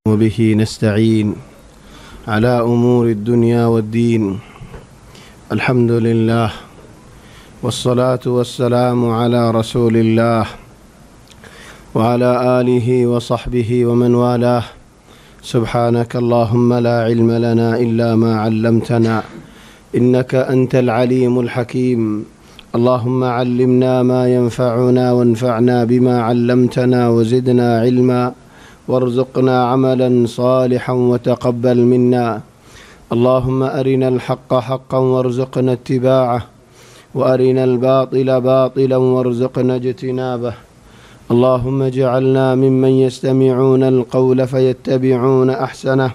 وبه نستعين على أمور الدنيا والدين. الحمد لله والصلاة والسلام على رسول الله وعلى آله وصحبه ومن والاه. سبحانك اللهم لا علم لنا إلا ما علمتنا إنك أنت العليم الحكيم. اللهم علمنا ما ينفعنا وانفعنا بما علمتنا وزدنا علما وارزقنا عملا صالحا وتقبل منا. اللهم أرنا الحق حقا وارزقنا اتباعه وأرنا الباطل باطلا وارزقنا اجتنابه. اللهم اجعلنا ممن يستمعون القول فيتبعون أحسنه.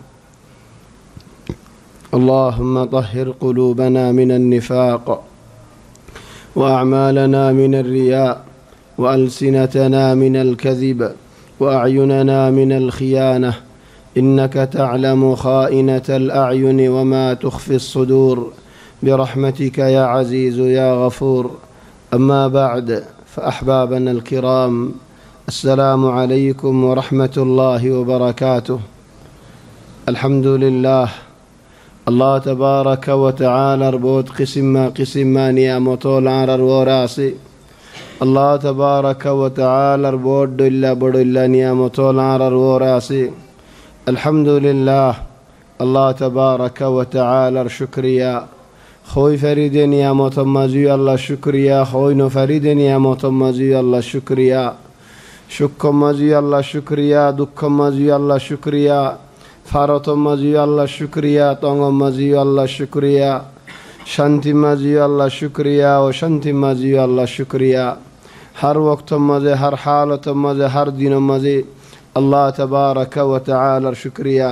اللهم طهر قلوبنا من النفاق وأعمالنا من الرياء وألسنتنا من الكذب وأعيننا من الخيانة، إنك تعلم خائنة الأعين وما تخفي الصدور، برحمتك يا عزيز يا غفور. أما بعد، فأحبابنا الكرام، السلام عليكم ورحمة الله وبركاته. الحمد لله، الله تبارك وتعالى ربوت قسم ما نعمتو العرر وراسي. الله تبارك وتعالى ربود إلا بڑ إلا نعمتو العرر وراسي. الحمد لله، الله تبارك وتعالى شكريا خوي فريد نعمت مزي الله شكريا خوي نفريد نعمت مزي الله شكريا شك مزي الله شكريا دك مزي الله شكريا فارط مزي الله شكريا طنگ مزي الله شكريا شانتي مزي الله شكريا وشانتي مزي الله شكريا. ہر وقت مزے، ہر حالت مزے، ہر دن مزے اللہ تبارک و تعالی شکریہ.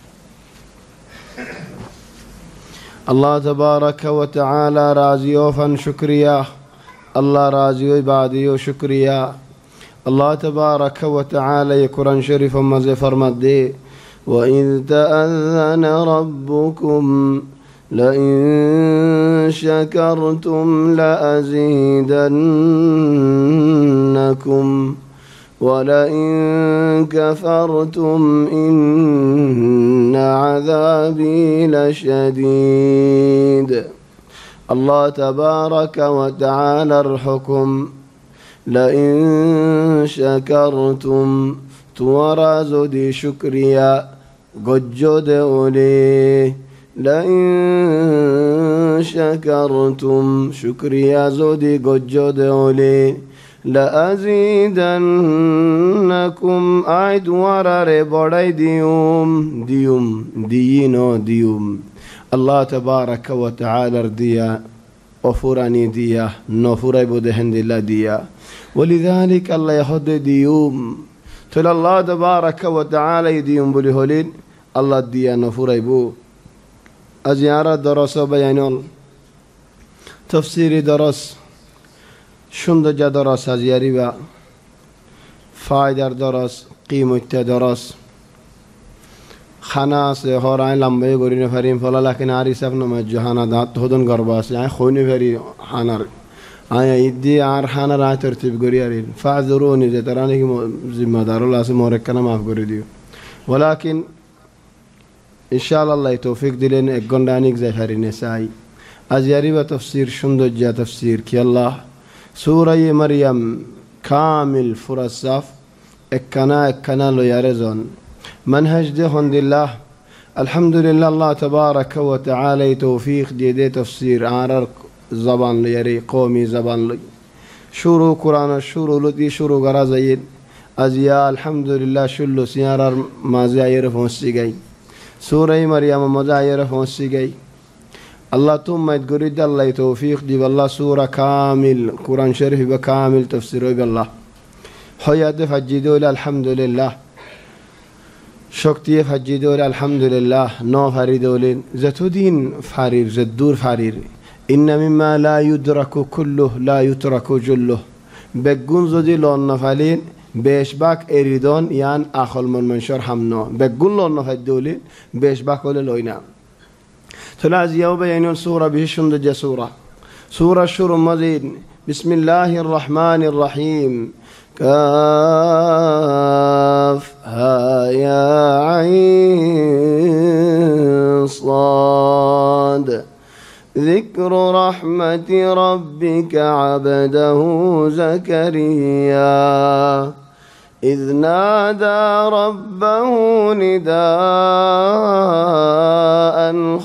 اللہ تبارک و تعالی راضیو فن شکریہ، اللہ راضیو عبادیو شکریہ. اللہ تبارک و تعالی قرآن شریف مزے فرمت دے وَإِذْ تَأَذَّنَ رَبُّكُمْ لئن شكرتم لأزيدنكم ولئن كفرتم إن عذابي لشديد. الله تبارك وتعالى الحكم لئن شكرتم توارازو دي شكريا قجو دولي لئن شكرتم شكريا زودي قجو دولي لأزيدنكم أعد ورار بڑاي ديوم. الله تبارك وتعالى ديا وفراني ديا نفراي بودهند الله ديا، ولذلك الله يهد ديوم تل الله تبارك وتعالى ديوم بلهولين الله ديا نفراي بو. أزيارة درس بيانول تفسير درس شندجة درس أزياري با فايدر درس قيمة درس خناس هوراين لمبه يقولين فريم فلا لكن عاري سفنا مجهانا دات هدون غرباس يعني خوني فري حانر آيا يدي عار حانر آي ترتيب قريارين فاعذروني زي تراني زي دار الله سموركنا ما في قريديو، ولكن إن شاء الله توفيق دلين إقندانيك زهري نسائي أزياري وتفسير شندجة تفسير كي الله سورة مريم كامل فرصاف إكنا لو يارزون منهج ده هند الله. الحمد لله، الله تبارك وتعالى توفيق دي تفسير عرر زبان ليري قومي زبان لي شروع قرآن شروع لدي شروع غرازين أزياء الحمد لله شلو سيارر مازي يعرفون السيقاي سورة مريم مزاير فونسيجي. الله ثم يتقرد الله توفيق دي بالله سورة كامل قرآن شريف بكامل تفسيره بالله حياة فجدول الحمد لله شكتي فجدول الحمد لله نو فريدولين زتودين فرير زدور فرير إن مما لا يدرك كله لا يترك جله بقون زدي لون نفالين بيشباك إريدون يان آخل من منشر حمنو بقول لون نفدولي بيشباك ولا لوينا تلاز يوبا ينون سورة بهشون دجا سورة شور مزيد بسم الله الرحمن الرحيم كافها يا عين صاد ذكر رحمة ربك عبده زكريا إذ نادى ربه نداء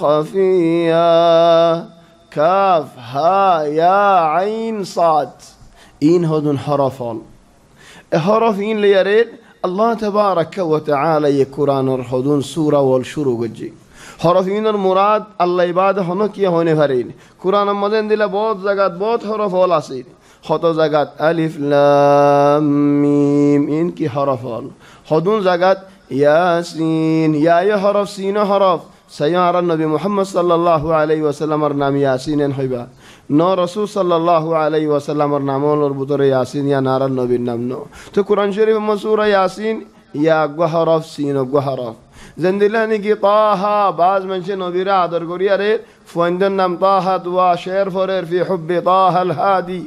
خفيا كاف ها يا عين صاد این هدون حرفان حرف این لیارید الله تبارك وتعالى یک قرآن هدون سورة والشروع جي حرف این مراد الله عباده هنو کیا ہونے بھرین قرآن مدن دل بہت زگات بہت حرف وال آسین خطو زگات الف لام میم این کی حرف وال هدون زگات یاسین یا حرف سین حرف سيارة النبي محمد صلى الله عليه وسلم نام ياسين حبا نو رسول صلى الله عليه وسلم نامون البطر ياسين يا نار النبي نامنو تو قرآن شريف مسورة ياسين يا حرف سين حرف زندلاني کی طه بعض منش نبي را در گوري اره فوندن نام طه دوا شعر فرر في حب طه الهادي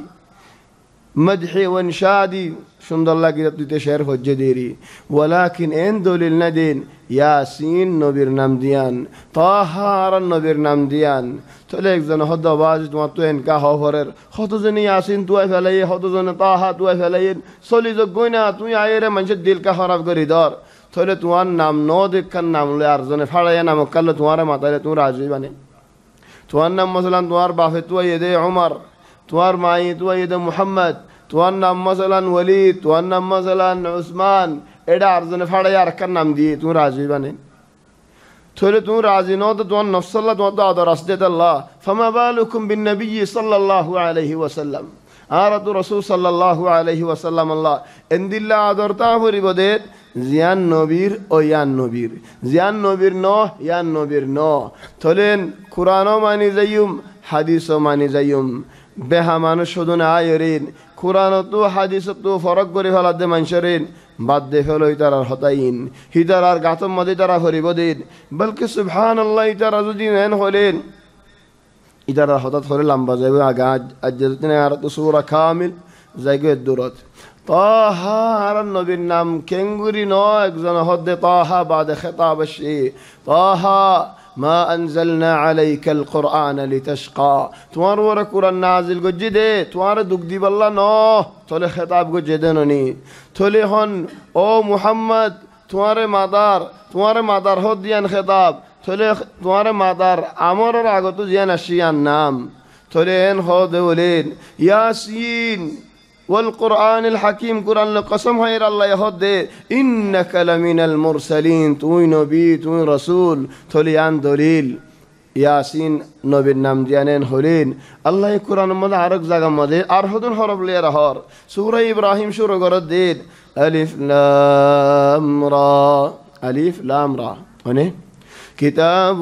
مدحي وانشادي شند الله کی تشعر فجديري ولكن ان دليل ندين ياسين نبير نمديان طه نبير نمديان تلك زن هدا باز تو تو ان کا هفرر خود زن ياسين تو فلي خود زن طه تو فلي سولي ز گونا تو ايره منش دل کا خراب کری دار تھوڑے توان نام نو دکھن نام لے ارزن پھڑا یا نام کل تمہارے ماتارے تو راضی بنے توان نام مثلا توار باف تو ید عمر توار مائی تو ید محمد توان نام مثلا ولید توان نام مثلا عثمان ایڈا ارزن پھڑا یا رکن نام دی تو راضی بنے تھوڑے تو راضی نو تو توان نفس اللہ تو ادھر رسدت اللہ فما بالکم بالنبی صلی اللہ علیہ وسلم آرت رسول صلی اللہ علیہ وسلم اللہ اند اللہ ادھرتا ہوری بدیت زیان نوبیر او یان نوبیر زیان نوبیر نو یان نوبیر نو تولین قرآنو مانی زیوم حدیثو مانی زیوم به همانو شدون آیرین قرآنو تو حدیث تو فرق گری فلد منشرین بعد ده فلو ایترار حتاین هیترار گاتم مدی ترا فری بدید بلکه سبحان الله ایترار زدین این خولین ایترار حتات خوری لنبا زیوی آگا اجزتین یارت سورة کامل زیگو الدورات طه النبي نام كنغوري نو اكزن هد طه بعد خطاب الشيء طه ما أنزلنا عليك القرآن لتشقى توار ورا قرآن نازل کو جدے توار دکھ دی بالله نو تولے خطاب کو جدنونی تولے ہن او محمد توار مادار ہو دیان خطاب تولے توار مادار امر راگو تو دیان اشیان نام تولے ان ہو دولین یاسین والقرآن الحكيم قرآن القسم هير الله يهد إنك لمن المرسلين توي نبي توي رسول توليان دليل ياسين نبي نمديانين هولين الله القرآن مدى عرق زاقم مدى أرهدون حرب لي رهار سورة إبراهيم شروع قرد ديد ألف لام را ألف لام را هنا كتاب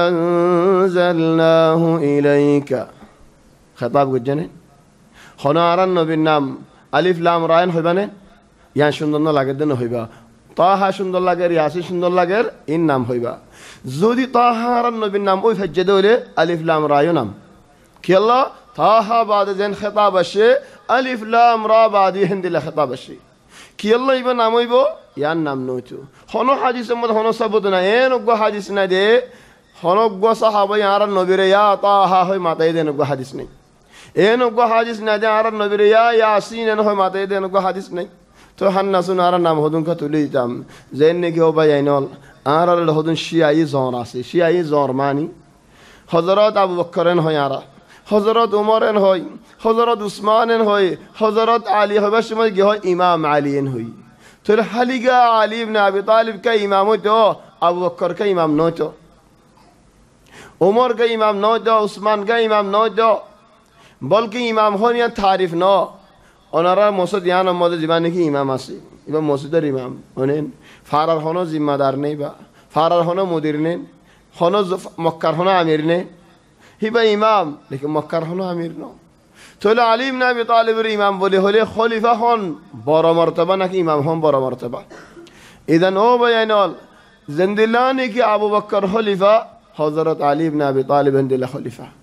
أنزلناه إليك خطاب قد جنين خنارن نبی نام الف لام راین হইবানে ইয়ান সুন্দর না লাগে দেন হইবা তাহা সুন্দর লাগে ইয়াসিন সুন্দর লাগে ইন নাম হইবা যদি তাহারান নবীর নাম ওই ফজ্জে হলে আলিফ লাম রায়ো নাম কি আল্লাহ তাহা বাদে যেন খেতাব আসে আলিফ লাম রা বাদে হিন্দিলা খেতাব আসে কি আল্লাহ ইবা নাম হইব ইয়ান নাম নইতো হনো হাদিসের মধ্যে হনো সাবত না এন গো হাদিস না দে হনো গো সাহাবা ইয়ারান নবীরে ইয়া তাহা হই মাতাই দেন গো হাদিস নাই এন গো হাদিস না দে আরান নবীরে ইয়া ইয়াসিন এন হই মাতাই দেন গো হাদিস নাই তো হান্না সুন আরান নাম হদুন কা তুলি দিতাম জেন নে কি ওবা আইনল আরার হদুন শিয়াই জন আছে শিয়াই জন মানি হযরত আবু বকরেন হয় আরা হযরত উমরেন হয় হযরত উসমানেন হয় হযরত আলী হবার সময় কি হয় ইমাম আলীন হয় তো হালিগা আলী ইবনে আবি তালিব কা ইমাম হইতো আবু বকর কা ইমাম নয়তো উমর কা ইমাম নয়তো উসমান কা ইমাম নয়তো বলকি ইমাম হন ইয়া তারিফ ন ওনারা মসজিদ ইয়ান মধ্যে জীবানে কি ইমাম আছে ইবা মসজিদের ইমাম হনেন ফারার হনো জিম্মাদার নেই বা ফারার হনো মুদির নেন হনো মক্কার হনো আমির নেই হিবা ইমাম লেকিন মক্কার হনো আমির ন তাহলে আলী ইবনে আবি তালিবের ইমাম বলে হলে খলিফা হন বড় মর্তবা নাকি ইমাম হন বড় মর্তবা ইদান ও বয়ানল জিন্দিলানি কি আবু বকর খলিফা হযরত আলী ইবনে আবি তালিব হিন্দিলা খলিফা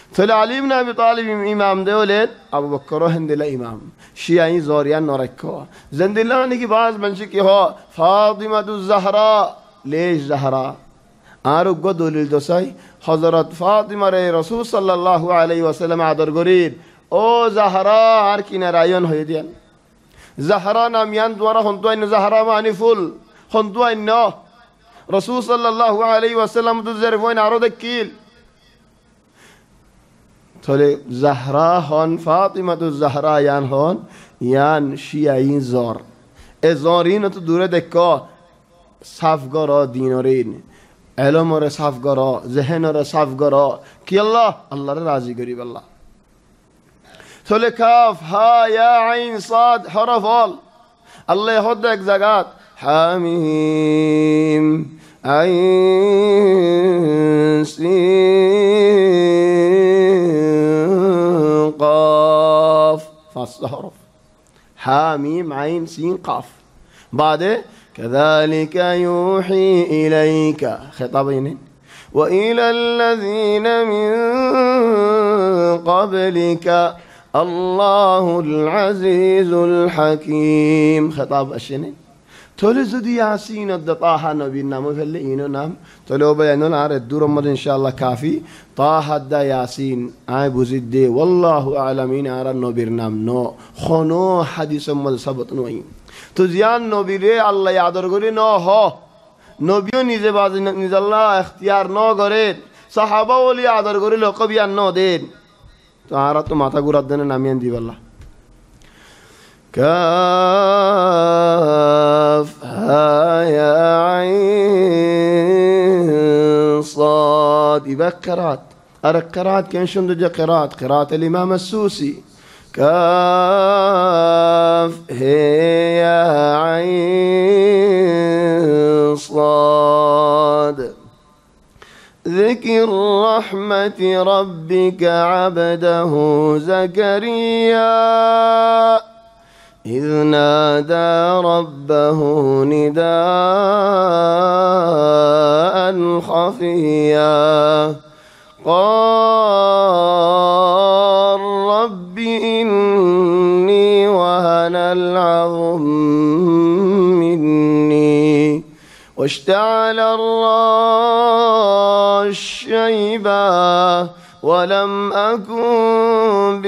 تل علي بن أبي طالب إمام دولت أبو بكر هندلا إمام شيعي زوريان نوركوا زند الله نيجي بعض منشكي هو فاطمة الزهراء ليش زهراء آروق قدول الدوساي حضرت فاطمة رسول صلى الله عليه وسلم عدر قريد او زهراء عركنا رايون هيديان زهراء ناميان دوارا خندوا إن زهراء معني فل خندوا إنه رسول صلى الله عليه وسلم تزرفون عرض الكيل تولي زهراء هون فاطمة الزهراء يان هون يان شيعين زار ازارين تدوره دكا صفگارا دینارین علم را صفگارا ذهن را صفگارا کی الله را راضی کری بالله تولي كاف ها يا عين صاد حرف الله يهدك زقات حميم عين سين قاف فصل حرف حميم عين سين قاف بعد كذلك يوحي إليك خطابين وإلى الذين من قبلك الله العزيز الحكيم خطاب الشنين تولي زدي ياسين الدطاحة نبي النام فلئينو نام تولي بيانو العرض دور رمضان إن شاء الله كافي طه الدا ياسين عيب زدي والله أعلمين عرى النبي نام نو خنو حديث مد سبط نوين تزيان نبي ري الله يعدر قولي نو هو نبيو نيزي بازي نيز الله اختيار نو قريد صحابة ولي يعدر قولي لو قبيان نو دين تعارض ماتا قردنا نامين دي بالله كاف ها يا عين صاد يبقى قراءات أرك قراءات كان شندو جا قراءة الإمام السوسي كاف هي يا عين صاد ذكر رحمة ربك عبده زكريا إذ نادى ربه نداء خفيا قال رب إني وهن العظم مني واشتعل الرأس شيبا ولم أكن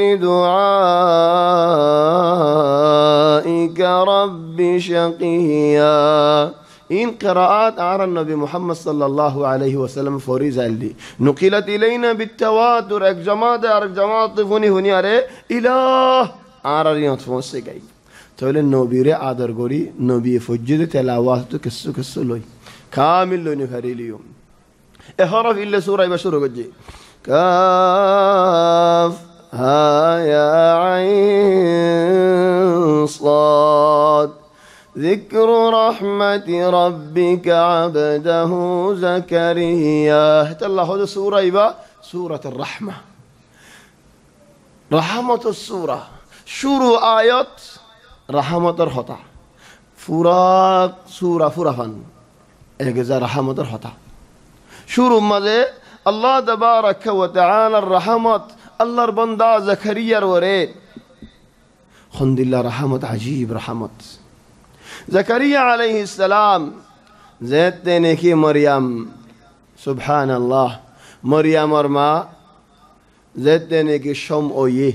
بدعائك رب شقيا إن قراءات أعرى النبي محمد صلى الله عليه وسلم فوريزا اللي نقلت إلينا بالتواتر أكجماد أرجماد طفوني هني أري إله أعرى رياض فونسي جاي تقول النبي ري عادر قولي نبي فجد تلاواته كسو لوي كامل لوني فري اليوم احرف إلا سورة بشرة قد كاف ها يا عين صاد ذكر رحمة ربك عبده زكريا الله هذا سورة يبا سورة الرحمة رحمة السورة شروع آيات رحمة الخطأ فراق سورة فرفن اجزا رحمة الخطأ شروع ماذا الله تبارك وتعالى الرحمة الله ربنا زكريا وريد خند الله رحمة عجيب رحمة زكريا عليه السلام زيت نيكي مريم سبحان الله مريم ارما زيت نيكي شم اويه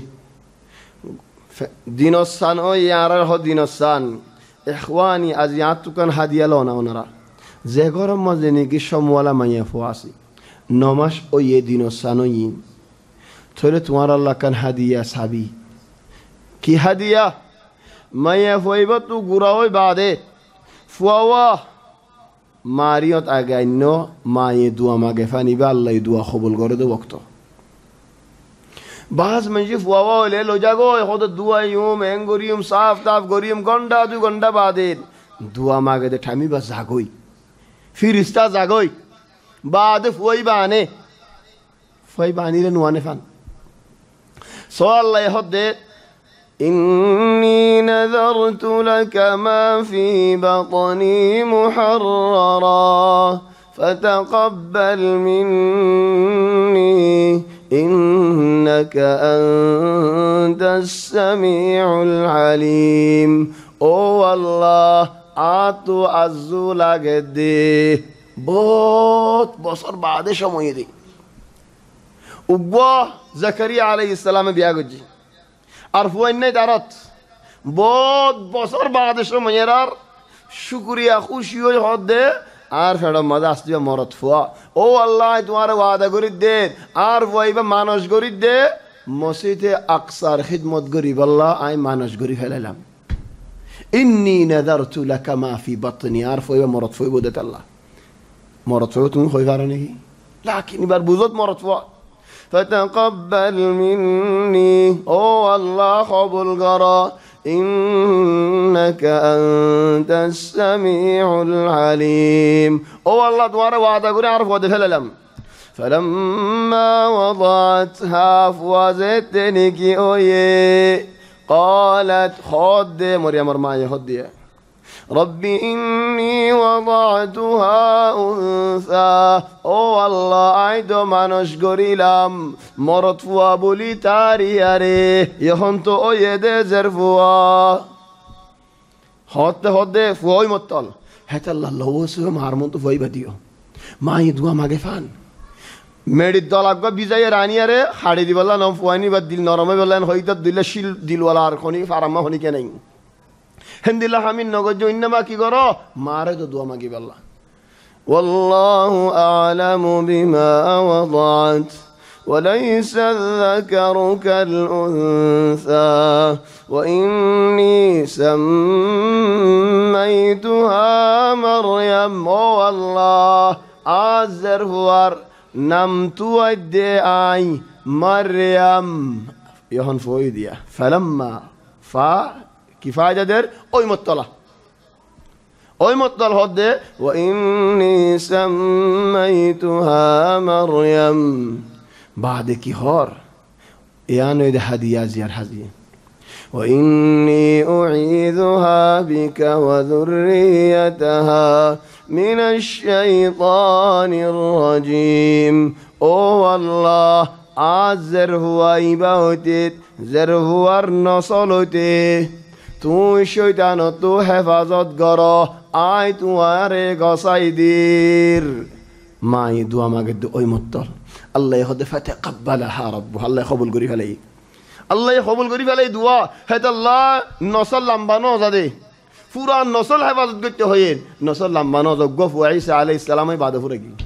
دينوسان او يارا هو دينوسان اخواني ازياتكن هديه لونا ونرا زيغورم ما زنيكي شم ولا ما يفواسي نماش او يه دينوسانو ين تولي تمہارا اللہ کن هديه صحابي کی هديه ما يفويبا تو غراوي بعده فوا ماريوت اگاينو ما يدوا ما گفاني با الله يدوا قبول کرده وقتو بعض منجي فوا له لو جاگو خود دعا يوم انگوريوم صاف تاف گوريوم گنڈا دو گنڈا بعده دعا ماگه ده ٹھامی بس زاگوي فرشتہ زاگوي بعد فوي بانه فوي باني لنوانه فان سؤال الله يهد إني نذرت لك ما في بطني محررا فتقبل مني إنك أنت السميع العليم ও আল্লাহ আতো আজু লাগে দে বহুত বছর বাদে সময় দে উগ্র জাকারিয়া আলাইহিস সালামে বিয়া করছি আর ফুয়াইন নাই দারত বহুত বছর বাদে সময়ের আর শুকরিয়া খুশি হয়ে হদ দে আর ফেড় মজা আসবে মরত ফুয়া ও আল্লাহ তোমার ওয়াদা করি দে আর ফুয়াইবা মানুষ করি দে মসজিদে আকসার খিদমত গরিব আল্লাহ আই মানুষ গরি ফেলাইলাম ইন্নী নাযারতু লাকা মা ফি বাতনি আর ফুয়াইবা মরত ফুয়াইব দে আল্লাহ মরত ফুয়াইব তুমি হই পারো নাকি লাকিন এবার বুঝত মরত ফুয়া فتقبل مني او الله قبول غرا إنك أنت السميع العليم او الله دواره وعده غري عرف وده فللم فلما وضعتها فوزتني كي اويه قالت خد مريم مرمايه خديه ربي إني وضعتها أنثى ও আল্লাহ আই তো মানুষ গরিলাম মরত ফুয়া বলি তারি আরে এখন তো ওই দে জের ফুয়া হতে হতে ফুয়াই মতল হেত আল্লাহ লওসু মার মন তো ফুয়াই বাদিও মাই দুয়া মাগে ফান মেডি দলাগ বিজায় রানী আরে হাড়ি দিবলা নম ফুয়ানি বা দিল নরমে বলেন হইতা দিলে শিল দিলওয়ালা আর খনি ফারামা হনি কে নাই হেন্দিল্লা হামিন নগজ ইন্নামা কি করো মারে তো দোয়া মাগি বললা والله أعلم بما وضعت وليس الذكر كالأنثى وإني سميتها مريم والله عزر هوار نمت ودعي مريم يهون فويديا فلما كفاية در أي مطلع أي مطلع هده وإني سميتها مريم بعد كهار يعني ده هدية زيار هدية وإني أعيذها بك وذريتها من الشيطان الرجيم أو الله عزر هو إباوتت زر هو النصلتي তুই শয়তান তো হেফাজত কর আই তোমারে গসাই দির মাই দুয়া মাগে ওই মত্তল আল্লাহ হদে ফাতাকাব্বালাহা রাব্বু আল্লাহ কবুল করি ফেলাই আল্লাহ কবুল করি ফেলাই দুয়া হেত আল্লাহ নসল লম্বা ন যাদে পুরা নসল হেফাজত করতে হয় নসল লম্বা ন যোগ্য ফুয়া ঈসা আলাইহিস সালামে বাদে ফুরে কি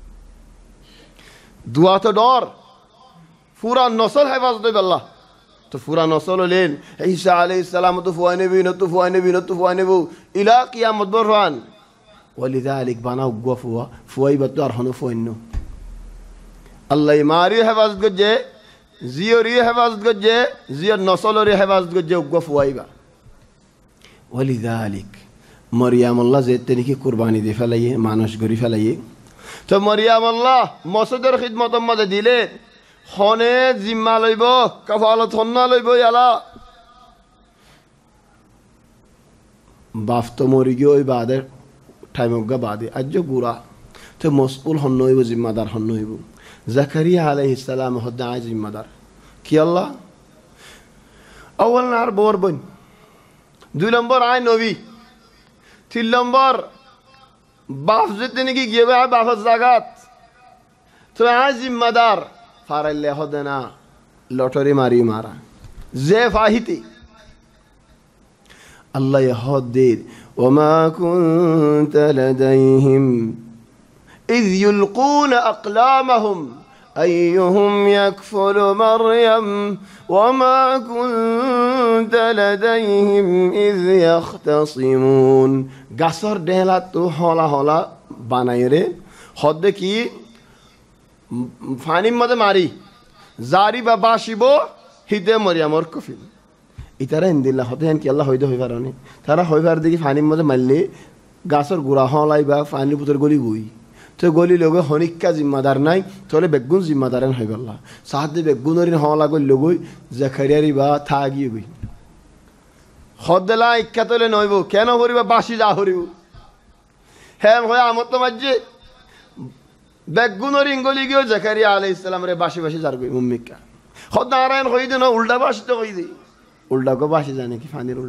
দুয়া তো ডর পুরা নসল হেফাজত হইবে আল্লাহ তো পুরা নসল হলেন ঈসা আলাইহিস সালাম তো ফুয়া নবী ন তো ফুয়া নবী ন তো ফুয়া নবী ইলা কিয়ামত বরহান ওয়ালিযালিক বানাও গফুয়া ফুয়াই বাতো আর হনো ফুয়াইনো আল্লাহ মারি হেফাজত গজে জিয়রি হেফাজত গজে জিয়র নসলরি হেফাজত গজে গফুয়াইবা ওয়ালিযালিক মারিয়াম আল্লাহ যেতে কি কুরবানি দি ফেলাইয়ে মানুষ গরি ফেলাইয়ে তো মারিয়াম আল্লাহ মসজিদের খিদমত মধ্যে দিলে হনে জিম্মা লইব কফালত হন্না লইব ইয়ালা বাফ তো মরি গিয়ে ওই বাদে টাইমগা বাদে আজ গুড়া তো মসউল হন্ন হইব জিম্মাদার হন্ন হইব জাকারিয়া আলাইহিস সালাম হদ্দা আই জিম্মাদার কি আল্লাহ আউয়াল নার বোর বন 2 নম্বর আই নবী 3 নম্বর বাফ যেতে নাকি গিয়ে বাফের জাগাত তো আই জিম্মাদার ফারাইলে হদে না লটারি মারি মারা যে ফাহিতি আল্লাহ হদ্দির ওমা কুনতা লাদাইহিম ইয ইলকুনা আকলামাহুম আইয়ুহুম ইয়াকফুলু মারইয়াম ওমা কুনতা লাদাইহিম ইয ইখতাসিমুন গাছর ডেলা তো হলা হলা বানাইরে হদ্দে কি ফানির মধ্যে মারি জারি বা বাসিব হিদে মরিয়ামর কফিল ইতারা ইন্দিল্লা হতে হেন কি আল্লাহ হইতে হইবার নি তারা হইবার দেখি ফানির মধ্যে মারলে গাছের গুড়া হলাই বা ফানির পুতর গলি গুই তো গলি লগে হনিকা জিম্মাদার নাই তাহলে বেগুন জিম্মাদারেন হয়ে গেল সাহায্যে বেগুনের হলা গই লগই জাকারিয়ারি বা থাগি গই হদেলা ইচ্ছা তোলে নইব কেন হরিবা বাসি যা হরিব হ্যাঁ হয় আমার তো মাঝে বেগুনের ইঙ্গলি গিয়ে জাকারিয়া আলাইহিস সালাম রে বাসি বাসি যার গই মুম্মিকা খোদ নারায়ণ কই দেন উল্টা বাসি তো কই দেই উল্টা কো বাসি জানে কি ফানির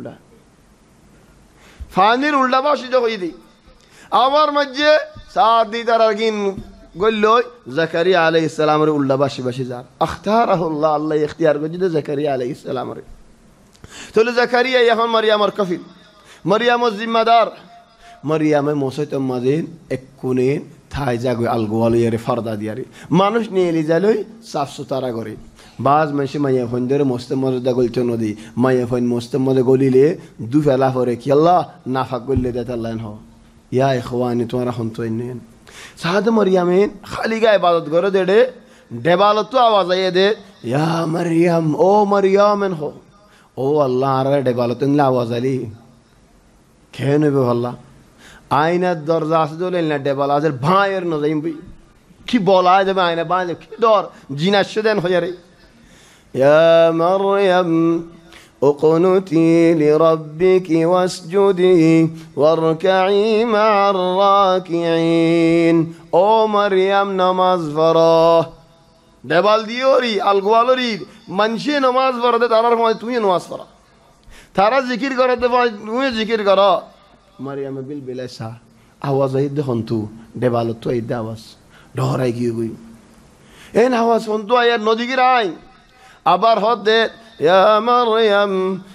উল্টা বাসি তো কই দেই আমার মধ্যে সাদি তারাগিন গল্লো জাকারিয়া আলাইহিস সালাম রে উল্টা বাসি বাসি যার আখতারাহুল্লাহ আল্লাহ ইখতিয়ার করে জাকারিয়া আলাইহিস সালাম রে তাহলে জাকারিয়া এখন মারিয়ামের কফিল মারিয়ামের জিম্মাদার মারিয়ামে মোসাইতম মাজিন এক কোণে থাই জাগো আলগোয়ালিয়ারে ফারদা দিয়ারে মানুষ নিয়ে এলি যালই সাফ সুতরা করে বাজ মাসে মাইয়া ফন্দের মস্ত মজদা গলতে নদী মাইয়া ফন মস্ত মজে গলিলে দু ফেলা পরে কি আল্লাহ নাফাক গললে দেত আল্লাহ হ ইয়া ইখওয়ানি তোমরা হন্ত ইনেন সাদ মারিয়ামেন খালি গা ইবাদত করে দেড়ে দেবালত আওয়াজ আইয়ে দে ইয়া মারিয়াম ও মারিয়ামেন হো ও আল্লাহ আর দেবালত ইনলা আওয়াজ আলি কেন বে আল্লাহ আয়নার দরজা আছে দলে না দেবাল আজের ভাইয়ের নজাইম কি বলা যাবে আয়না বাঁ কি দর জিনাশ দেন হয়ে রে ইয়া মারয়াম اقنتي لربك واسجدي واركعي مع الراكعين او مريم نماز فرا দেবাল দিওরি আলগোয়ালরি মানসে নামাজ পড়তে তারার সময় তুমি নামাজ পড়া তারা জিকির করতে তুমি জিকির করো মারিয়াম বিল বিলাসা আওয়াজ আই দেখুন তু দেবাল তো এই আওয়াজ ডরাই গিয়ে গই এন আওয়াজ শুনতো আয়ার নদী গিরাই আবার হদ দে ইয়া মারয়াম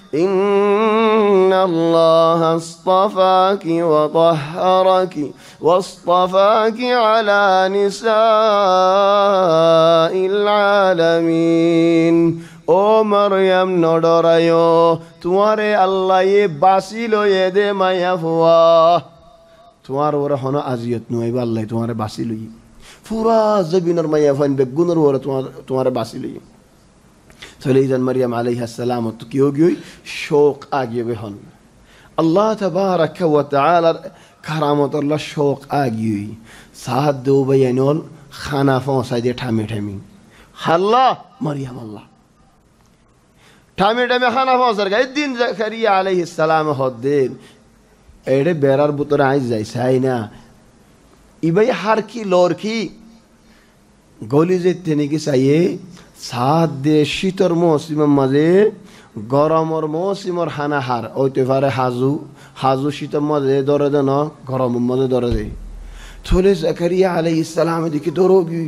ইন্নাল্লাহা আসতাফাকি ওয়া তাহহারাকি ওয়াসতাফাকি আলা নিসাইল আলামিন ও মারয়াম নডরায়ো তোমারে আল্লাহ এ বাসিল এ দে মায়া ফুয়া তোমার ওরা হন আজিয়ত নইবা আল্লাহ তোমারে বাসিল পুরা জবিনের মায়া ফাইন বেগুনের ওরা তোমারে বাসিল চলে যান মারিয়াম আলাইহিস সালাম তো কি গই শোক আগিয়ে হন আল্লাহ তাবারাকা ওয়া তাআলা কারামত আল্লাহ শোক আগিয়ে সাদ দো বয়ানল খানা ফসাই দে ঠামি ঠামি আল্লাহ মারিয়াম আল্লাহ ঠামি ঠামি খানা ফসার গায় দিন জাকারিয়া আলাইহিস সালাম হদ্দেন এড়ে বেরার ভিতরে আইস যাই চাই না ইবাই হার কি লর কি গলি যেতে নাকি চাইয়ে সাত দে শীতর মৌসুমের মাঝে গরমর মৌসুমের হানা হার ওইতে পারে হাজু শীতের মাঝে দরে দেন গরমের মাঝে দরে দে চলে জাকারিয়া আলাইহিস সালাম দেখি দরগি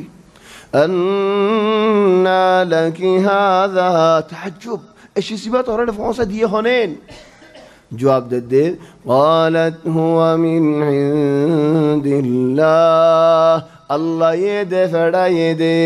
আন্না লাকি হাযা তাজ্জুব এসে সিবা তোরে ফসা দিয়ে হনেন জবাব দে قالت هو من عند الله আল্লাহ এ দে ফড়ায়ে দে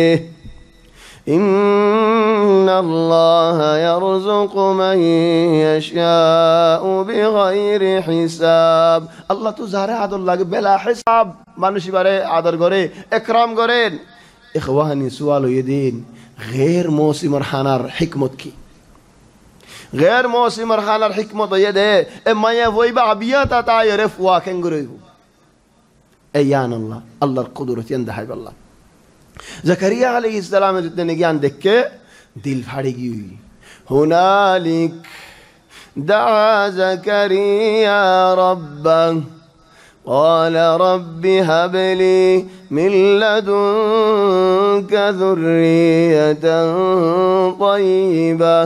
إن الله يرزق من يشاء بغير حساب الله تو زهره عدل লাগে بلا حساب মানুষ বারে আদর করে একরাম করেন ইখওয়ানি সুয়াল ইদিন غير موسم الحنار حكمت কি غير موسم الحنار حكمت يده اما يويبا ابياتا تا يعرف واكن غريو ايان الله الله القدرة يندحي بالله জাকারিয়া আলাইহিস সালামের জন্য জ্ঞান দেখে দিল ফাড়ে গিয়ে হুনালিক দা জাকারিয়া রাব্বাহ قال رب هب لي من لدنك ذرية طيبة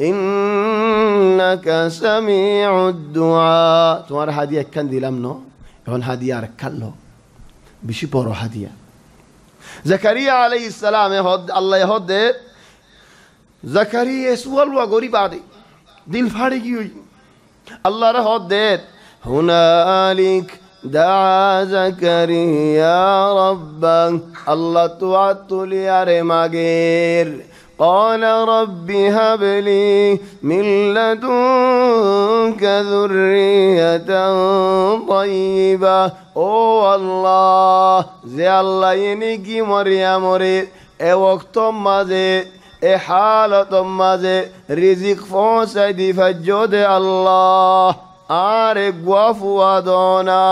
إنك سميع الدعاء তোমার হাদিয়া কেন দিলাম না এখন হাদিয়া আর কালো বেশি বড় হাদিয়া জাকারিয়া আলাইহিস সালাম আল্লাহ হদে জাকারিয়া সুয়াল ওয়া গরিবাদে দিল ফাড়ে গিয়ে আল্লাহর হদে হুনালিক দা জাকারিয়া রাব্বাহ আল্লাহ তুআতুলি আরে মাগের قال رب هب لي من لدنك ذرية طيبة او الله زي الله ينيكي مريم ري اي وقت مازه اي حالة مازه رزق فوسدي فجود الله آرق وفوا دونا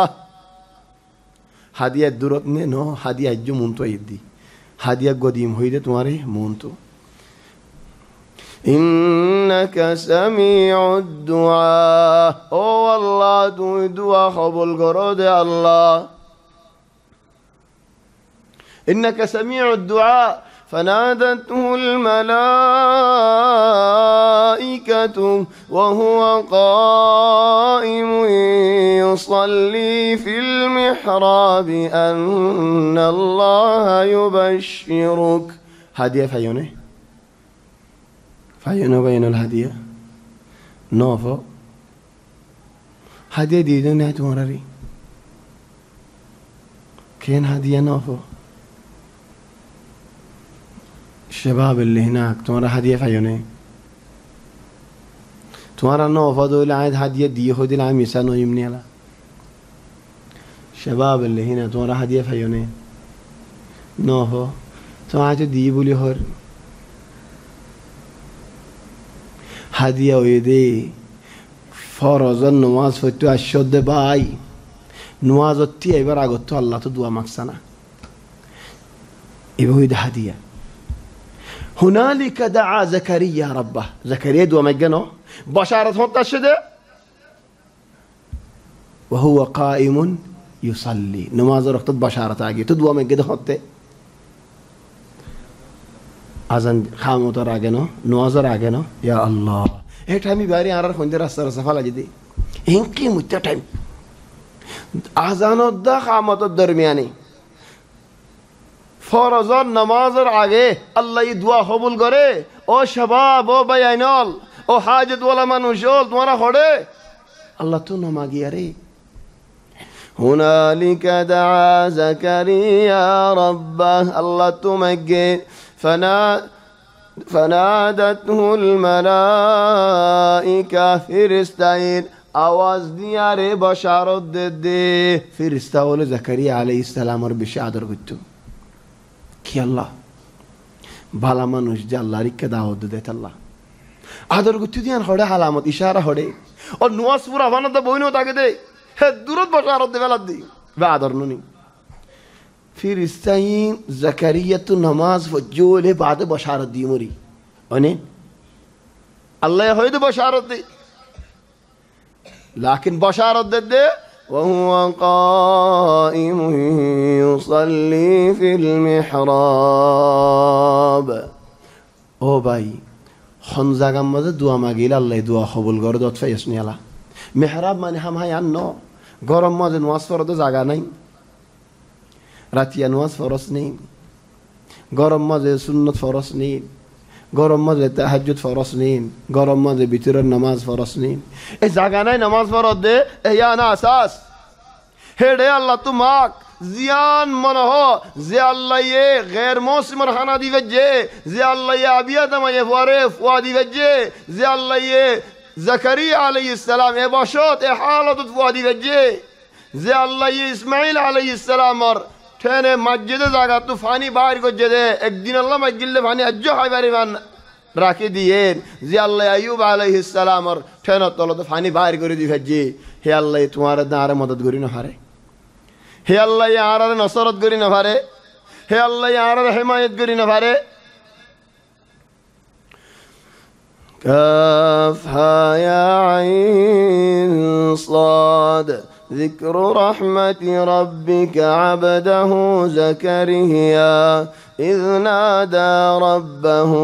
হাদিয়া দূরত নে ন হাদিয়া জু মুনতো ইদি হাদিয়া গদিম হইদে তোমারে মুনতো ইন্নাকা সামিউদ দুআ ও আল্লাহ তুমি দুআ কবুল করো দে আল্লাহ إنك سميع الدعاء. فنادته الملائكة وهو قائم يصلي في المحراب أن الله يبشرك. هدية فيونه بين الهدية نوفو هدية ديدو نهت مراري كين هدية نوفو الشباب اللي هناك تمہارا هدية فيونه تمہارا نوفو دول عاد هدية دي خود العام يسانو يمني على الشباب اللي هنا تمہارا هدية فيونه نوفو تمہارا دي بولي هور هدیه ویدی فرض نماز فتو اشد بای نماز تی ایبر آگت تو الله تو دعا مکسنا ایبه ویده هدیه. هنالك دعا زكريا ربه. زكريا دعا مجنو بشارة هون شده وهو قائم يصلي نماز رخت بشارة آگی تو دعا مجده هونته آزن خامو تو راگنو نواز راگنو یا الله اے ٹائمی باری آرار خوندی راستر صفحہ لجدی اینکی مجھتے ٹائم آزانو دا خامتو درمیانی فرزان نماز راگے اللہ یہ دعا قبول کرے او شباب او بیانال او حاجت والا منوشول تمہارا خوڑے اللہ تو نماگی ارے. هنالك دعا زكريا ربه الله تمجد فنادته الملائكة فرستين آواز دیاره بشارت ده فرستا ول زكريا عليه السلام رو بشه عدر گتو کی الله بالا منوش جا الله ریک دعوت ده الله عدر گتو دیان خوڑه علامت اشاره خوڑه اور نواز پورا وانا ده بوینو تاکه ده درود بشارت ده ولد دی و عدر نونی فرستين زكريا نماز فجوله بعد بشارت دي مري أني الله يهيد بشارت دي لكن بشارت ده وهو قائم يصلي في المحراب. او باي خنزاغم ماذا دعا ماغيل الله دعا قبول گردات فيسني الله محراب ماني هم هاي عنو گرم ماذا نواز فرد زاغا نين راتيا نواز فرص نين گرم ماذا سنت فرص نين گرم ماذا تهجد فرص نين گرم ماذا بيتر النماز فرص نين زاغا نين نماز فرد ده يا انا اساس هيدي الله تماك زيان منه زي الله يه غير موسم رحنا دي وجه زي الله يه ابيات ما يفارف وادي وجه زي الله يه زكريا عليه السلام اي باشات اي حالة وادي وجه زي الله يه اسماعيل عليه السلام مر تاني مسجد زاغا طوفاني باهر کو جده ایک دن الله مسجد فاني اجو هاي باري فان راكي ديين زي الله ايوب عليه السلام مر تاني طلو طوفاني باهر کو دي وجه هي الله تمہارا دار مدد گوري نہ ہارے هي الله يعرض نصرت گوري نہ ہارے هي الله يعرض حمايت گوري نہ ہارے. كافها يا عين صاد ذكر رحمة ربك عبده زكريا إذ نادى ربه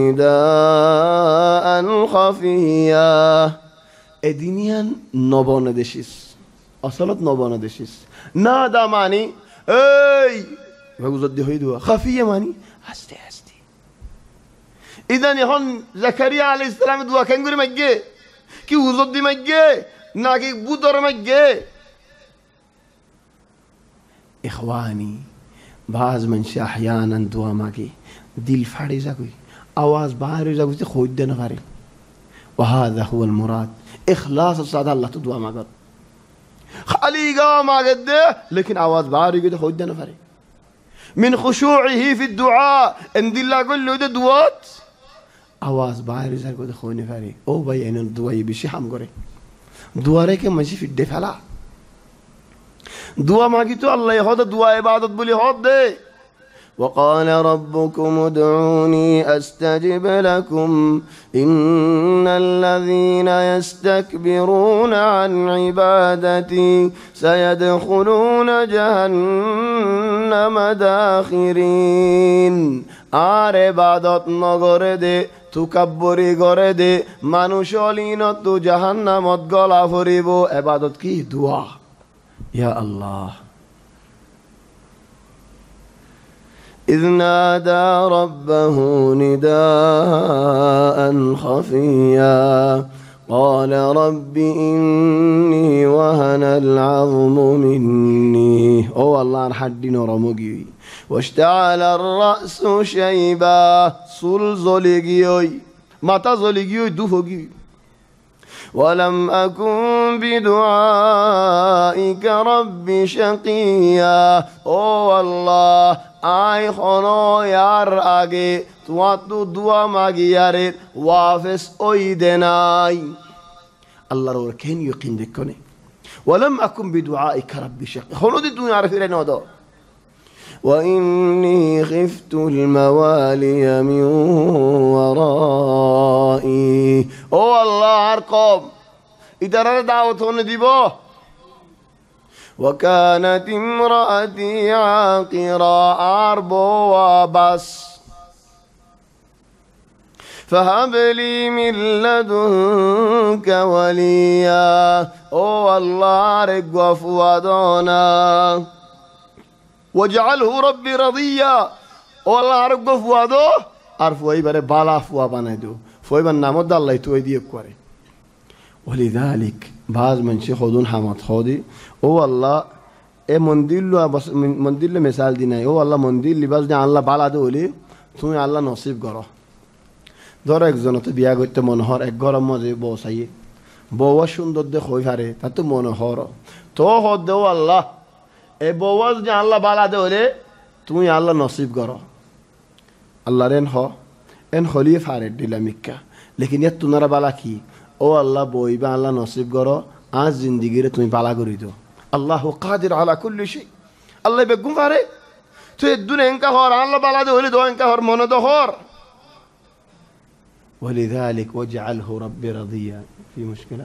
نداء خفيا. ادينيان نوبان دشيس اصلت نوبان دشيس نادى ماني اي بقول دي هيدوا خفيه ماني هستي إذن يهون زكريا عليه السلام دعا كنغوري مجّي كي وزد دي مجّي ناكي بودر مجّي. إخواني بعض من أحيانا دعا ماكي دل فاري زاكوي آواز باري زاكوي خود دي نفاري وهذا هو المراد إخلاص الصلاة الله تدعا ماكي خليقا ماكي لكن آواز باري قد خود دي نفاري من خشوعه في الدعاء ان دل قل له دوات آواز باهر زر کو خونی فری او بای این دعای بیشی هم گره دعاره که ماشی فی دفلا دعا ماگی تو الله یهود دعا عبادت بولی هاد ده وقال ربكم ادعوني أستجب لكم إن الذين يستكبرون عن عبادتي سيدخلون جهنم داخرين আর ইবাদত নগরে দে তুকাব্বরি করে দে মানুষ অলীনত তু জাহান্নামত গলা ভরিব ইবাদত কি দোয়া ইয়া আল্লাহ إذ نادى ربه نداء خفيا قال رب إني وهن العظم مني أو الله حدين رمجي واشتعل الرأس شيبا سل زلقيوي متى زلقيوي دفقي ولم أكن بدعائك رب شقيا أو الله আই খনো ইয়ার আগে তোমার তো দোয়া মাগিয়ারে ওয়াফেস ওই দেনাই আল্লাহর ওর কেন ইয়কিন দেখনে ولم أكن بدعائك رب شقيا খনো দি তুমি আরফিরে নদো وإني خفت الموالي من ورائي أو الله أرقم إدارة دعوة نديبو وكانت امرأتي عاقرا أربو وبس فهب لي من لدنك وليا أو الله رقوا فوادونا واجعله ربي رضيا أو الله رقوا فوادو أرفوا إبرة بالا فوا بنادو فوا إبن نامود الله يتوي ديك كوري ولذلك بعض من شيخ خودون حمد خودي او الله اي مندل مثال دي নাই ও আল্লাহ মন্দির লিবাস দিয়ে আল্লাহ বালা দেলি তুমি আল্লাহ নসিব করো ধর একজনতে বিয়া করতে মনোহর এক গরম মজে বসাইয়ে বউয়া সুন্দর দে কই পারে তা তো মনোহর তো হদ দেও আল্লাহ এ বউয়া যে আল্লাহ বালা দেলে তুমি আল্লাহ নসিব করো আল্লাহ এন হলিয়ে ফারে দিলামিকা লেকিন এত তুনারা বালা কি ও আল্লাহ বইবা আল্লাহ নসিব করো আজ জিন্দিগিরে তুমি পালা করি দো আল্লাহ কাদির আলা কুল্লি শাই আল্লাহ বেগুম পারে তুই দুনে এনকা হর আল্লাহ বালা দে হলি দো এনকা হর মনে দো হর ولذلك واجعله ربي رضيا في مشكلة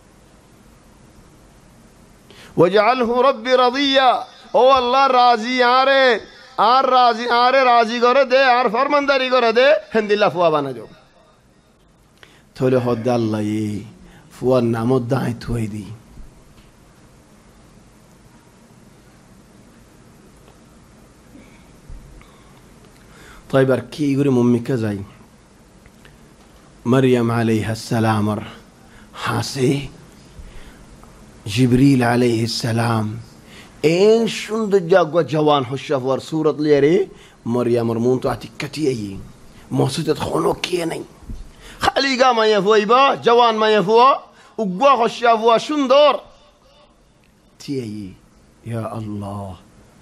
واجعله ربي رضيا او الله راضي আরে আর রাজি করে দে আর ফরমানদারি করে দে হিন্দিল্লাহ ফুয়া বানা যাও থলে হদ আল্লাহ এই ফুয়ার নামত দাঁড়াই থুই দি তো এবার কি করে মম্মিকে যাই মারিয়াম আলাইহিস সালামর হাসে জিবরিল আলাইহিস সালাম এই সুন্দর জাগা জওয়ান হশাফর সূরত লিয়ারে মারিয়ামর মন তো আতিকাতি এই মসজিদত খনো কি নাই খালি গা মায়া ফুয়াইবা জওয়ান মায়া ফুয়া উগ্গা হশা ফুয়া সুন্দর তিই ইয়া আল্লাহ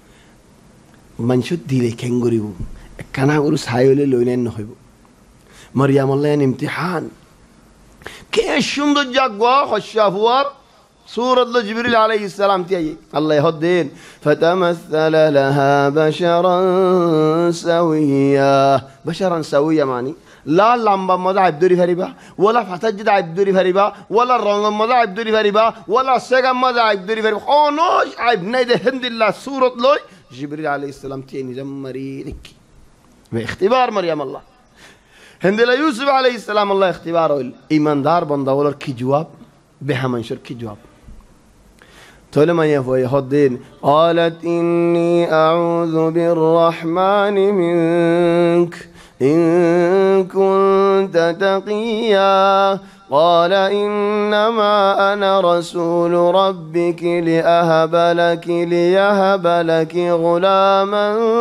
মানুষ দিলে কেন করিব কানা গরু ছাইলে লইলেন নহইব মারিয়াম আল্লাহ ইমতিহান কে সুন্দর জাগা হশা ফুয়ার سورة جبريل عليه السلام تيجي الله يهدين فتمثل لها بشرا سويا بشرا سويا معني لا لامبا ماذا عبدوري فريبا ولا فتجد عبدوري فريبا ولا رنگ ماذا عبدوري فريبا ولا سجم ماذا عبدوري فريبا خانوش عيب نيد هند الله سورة لوي جبريل عليه السلام تيجي نجم مريرك باختبار مريم الله هند الله يوسف عليه السلام الله اختباره إيمان دار بنداولر كي جواب بها منشر كي جواب تقول ما يفوي هدين قالت إني أعوذ بالرحمن منك إن كنت تقيا قال إنما أنا رسول ربك ليهب لك غلاما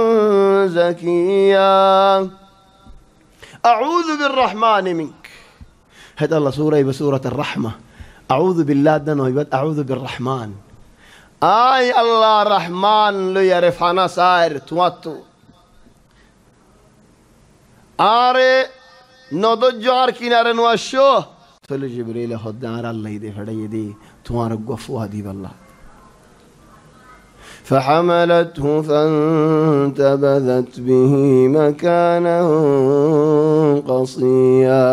زكيا أعوذ بالرحمن منك هذا الله سورة بسورة الرحمة أعوذ بالله دنا أعوذ بالرحمن آي الله رحمن لو يعرفنا سائر تواتو آره نودو جار كنار نواشو تلو جبريل خد نار الله يدي فدا يدي توار غفو هدي بالله فحملته فانتبذت به مكانا قصيا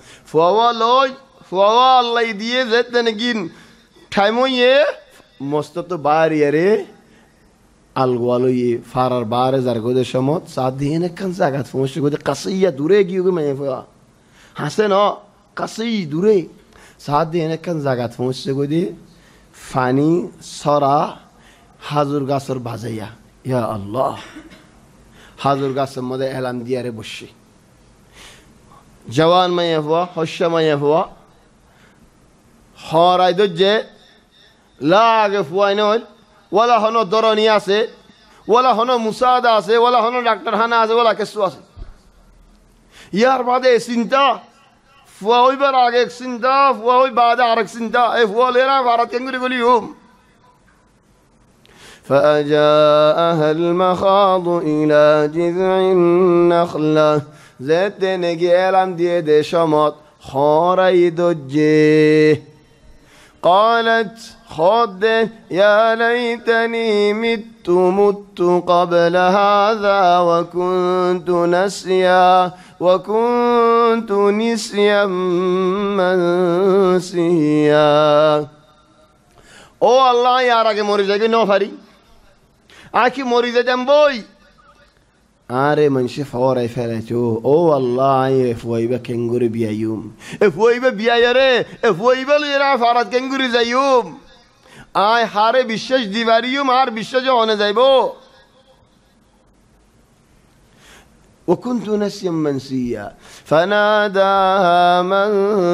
فوا الله يديه زد نجين تايمويه مستطو باريري الغوالوي فارر بارز ارغود شموت سادين كان زاغات فمش غود قصيه دوره گيو ما يفوا حسنا قصي دوره سادين كان زاغات فمش غودي فاني سرا হাজুর গাছের বাজাইয়া ইয়া আল্লাহ হাজুর গাছের মধ্যে এলান দিয়ারে বসে জওয়ান মাইয়া হওয়া হস্য মাইয়া হওয়া হরাই দজ্জে লাগে ফুয়াই নয় ওলা হনো দরনি আছে ওলা হনো মুসাদা আছে ওলা হনো ডাক্তার হানা আছে ওলা কিছু আছে ইয়ার বাদে চিন্তা ফুয়া হইবার আগে চিন্তা ফুয়া হই বাদে আরেক চিন্তা এই ফুয়া লেরা ভারত কেঙ্গুরি গলি হুম فأجاءها المخاض إلى جذع النخلة ذات نجيلام دي شمط خاري دجي قالت خد يا ليتني مت قبل هذا وكنت نسيا منسيا او الله يا راجي موري جاي نو فاري আকি মরি যেতাম বই আরে মানুষে ফরাই ফেলেছো ও আল্লাহ আই ফুয়াইবা কেঙ্গুরি বিয়াইম ফুয়াইবা বিয়াইরে ফুয়াইবা লইরা ফারাত কেঙ্গুরি যাইম আই হারে বিশ্বাস দিবারিম আর বিশ্বাস হনে যাইবো وكنت نسيا منسيا فناداها من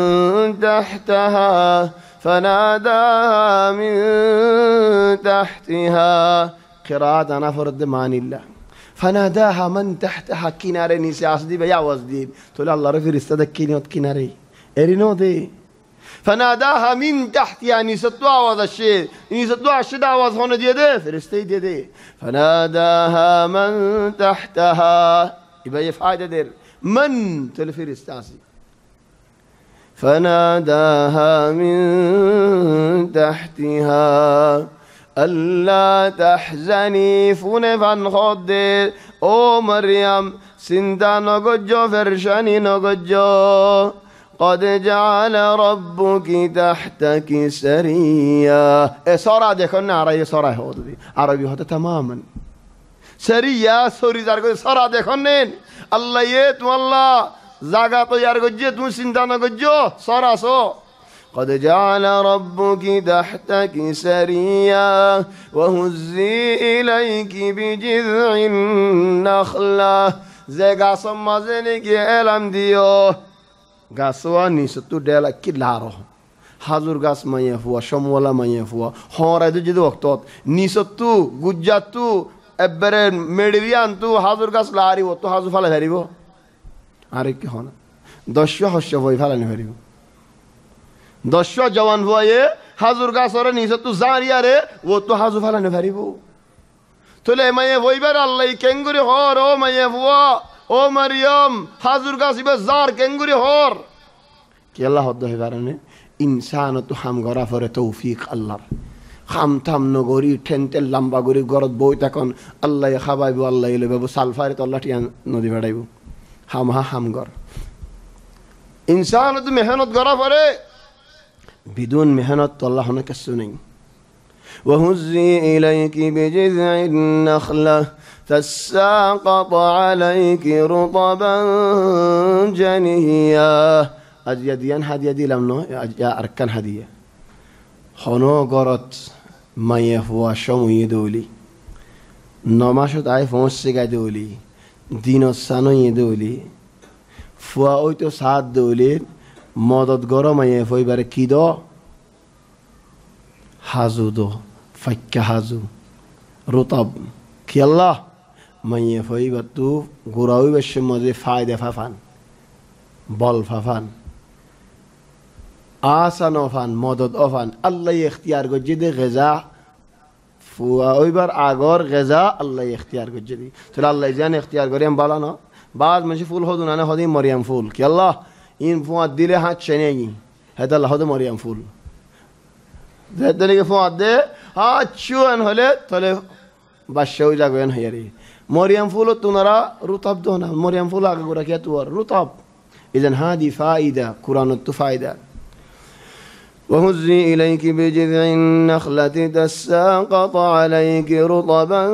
تحتها قراءة أنا فرد مان الله فناداها من تحتها كناري نيسي عصدي بيا وزدين تقول الله رفير استدك كينيوت كناري ارينو دي فناداها من تحت يعني ستو عوض الشيء يعني ستو عشد عوض هون دي فرستي دي فناداها من تحتها يبقى يفعاد دير من تلفير استعصي فناداها من تحتها ألا تحزني فنفن خدر أو مريم سنتا نغجو فرشاني نغجو قد جعل ربك تحتك سريا سورة ديكون عربي سورة هودي عربي هذا تماما سريا سوري زارغو سورة ديكون الله يت والله زاغا تو يارغجو تو سنتا نغجو سورة سو قد جعل ربك تحتك سريا وهزي إليك بجذع النخلة زي قاسم مازنك إلم ديو قاسوا نيستو ديلا كلارو حضور قاس ما يفوا شمولا ما يفوا هورا دو جدو وقتات نيستو گجاتو ابرن ميدريان تو حضور قاس لاري وطو حضور فالا فاريبو عارك هونا دشوا حشوا فاي فالا نفاريبو দশটা জওয়ান হয়ে হাজুর গাছরে নিচে তো জারিয়া রে ও তো হাজু ফালানো পারিব তোলে মায়ে বইবার আল্লাহ কেঙ্গুরি হর ও মায়ে বুয়া ও মারিয়াম হাজুর গাছ ইবে জার কেঙ্গুরি হর কি আল্লাহ হদ হই কারণে ইনসান তো হাম গরা ফরে তৌফিক আল্লাহর খাম থাম নগরি ঠেনতে লম্বা গরি গরত বই তখন আল্লাহ খাবাইব আল্লাহ লইব সালফারে তো আল্লাহ টিয়া নদী বাড়াইব হাম গর ইনসান তো মেহনত গরা ফরে بدون مهنة الله هناك السنين وهزي إليك بجذع النخلة تساقط عليك رطبا جنيا أجيديان هدية لمنو يا أركان هدية خنو قرط ما يفوا شمو يدولي نماشت عايف موسيقى دولي دينو سانو يدولي فوا اويتو ساعت دولي مدد گرا مایه فوی برای کی دو حازو دو فک حازو رطب کی الله مایه فوی بر تو گراوی بشه مزه فایده ففن بال ففن آسان افن مدد افن الله اختیار گو جد غذا فوی بر آگار غذا الله اختیار گو جدی تو الله جان اختیار گریم بالا نه بعد منشی فول خودون نه خودی مریم فول کی الله این فواد دیله هات شنیگی هذا الله هذا مريم فول ذات دیگه فواد ده هات شو ان هله تله বাদশাহ যাবেন হইয়ারি মরিয়াম ফুল তোনারা রুতাব দো না মরিয়াম ফুল আগে গোরা কিয়া তুয়ার রুতাব ইদান হাদি ফাইদা কুরআনত তু ফায়দা وهزي إليك بجذع النخلة تساقط عليك رطبا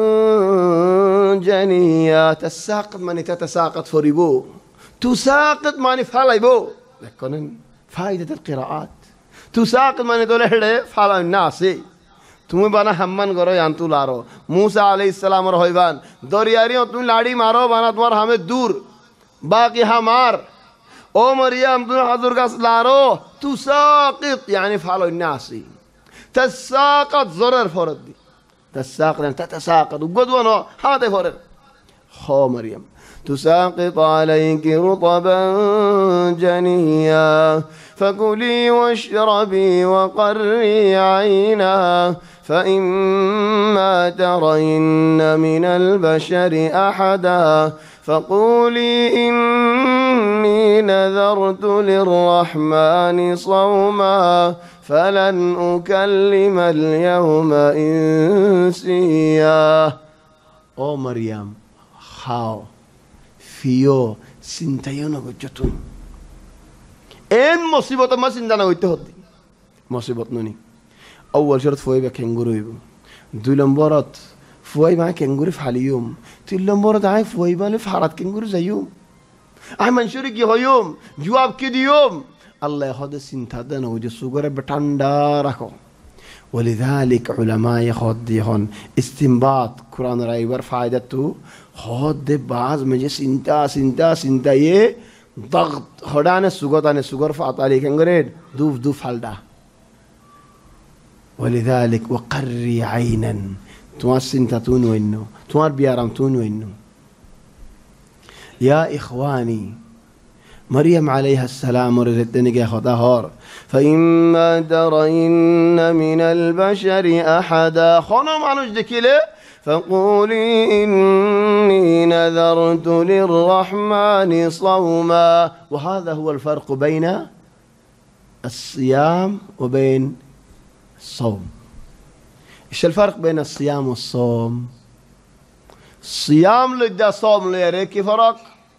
جنيا تساقط معنی تتساقط فريبو تساقط معنی فاليبو لكن فائدة القراءات تساقط معنی دولهڑے فالا الناس তুমি বানা হাম্মান করো আন্তু লারো মুসা আলাইহিস সালামের হইবান দরিয়ারি তুমি লাড়ি মারো বানা তোমার হামে দূর বাকি হামার ও মরিয়াম তুমি হাজুর গাছ লারো তুসাকিত يعني فعل الناس تساقط زرر فرد دي تساقط يعني تتساقط وقدوانو هذا فرد خو مريم تساقط عليك رطبا جنيا فكلي واشربي وقري عينا فإما ترين من البشر أحدا فقولي إني نذرت للرحمن صوما فلن أكلم اليوم إنسيا أو مريم خاو فيو سنتيون وجتون إن مصيبة ما سندنا ويتهدي مصيبة نوني أول شرط فوي بكنجورو يبو دولم برات فوي معك كنجوري في حاليوم تلم برات عاي فوي بالي في حارات كنجوري زيوم أحمد شريك يوم جواب كده يوم الله ياخذ سنتادنا وجه سوغر بتاندا ركو ولذلك علماء ياخذ يهون استنباط قرآن رايبر فائدته خود بعض مجلس سنتا يه ضغط خدانة سوغر فاطالي كنجريد دوف حالدا ولذلك وقري عينا توار سنتاتون وينو توار بيارمتون وينو يا إخواني مريم عليها السلام ورزتني خطهار فإما ترين من البشر أحدا خنم عنوش دكيلة فقولي إني نذرت للرحمن صوما وهذا هو الفرق بين الصيام وبين الصوم إيش الفرق بين الصيام والصوم الصيام لدى صوم ليري كيف فرق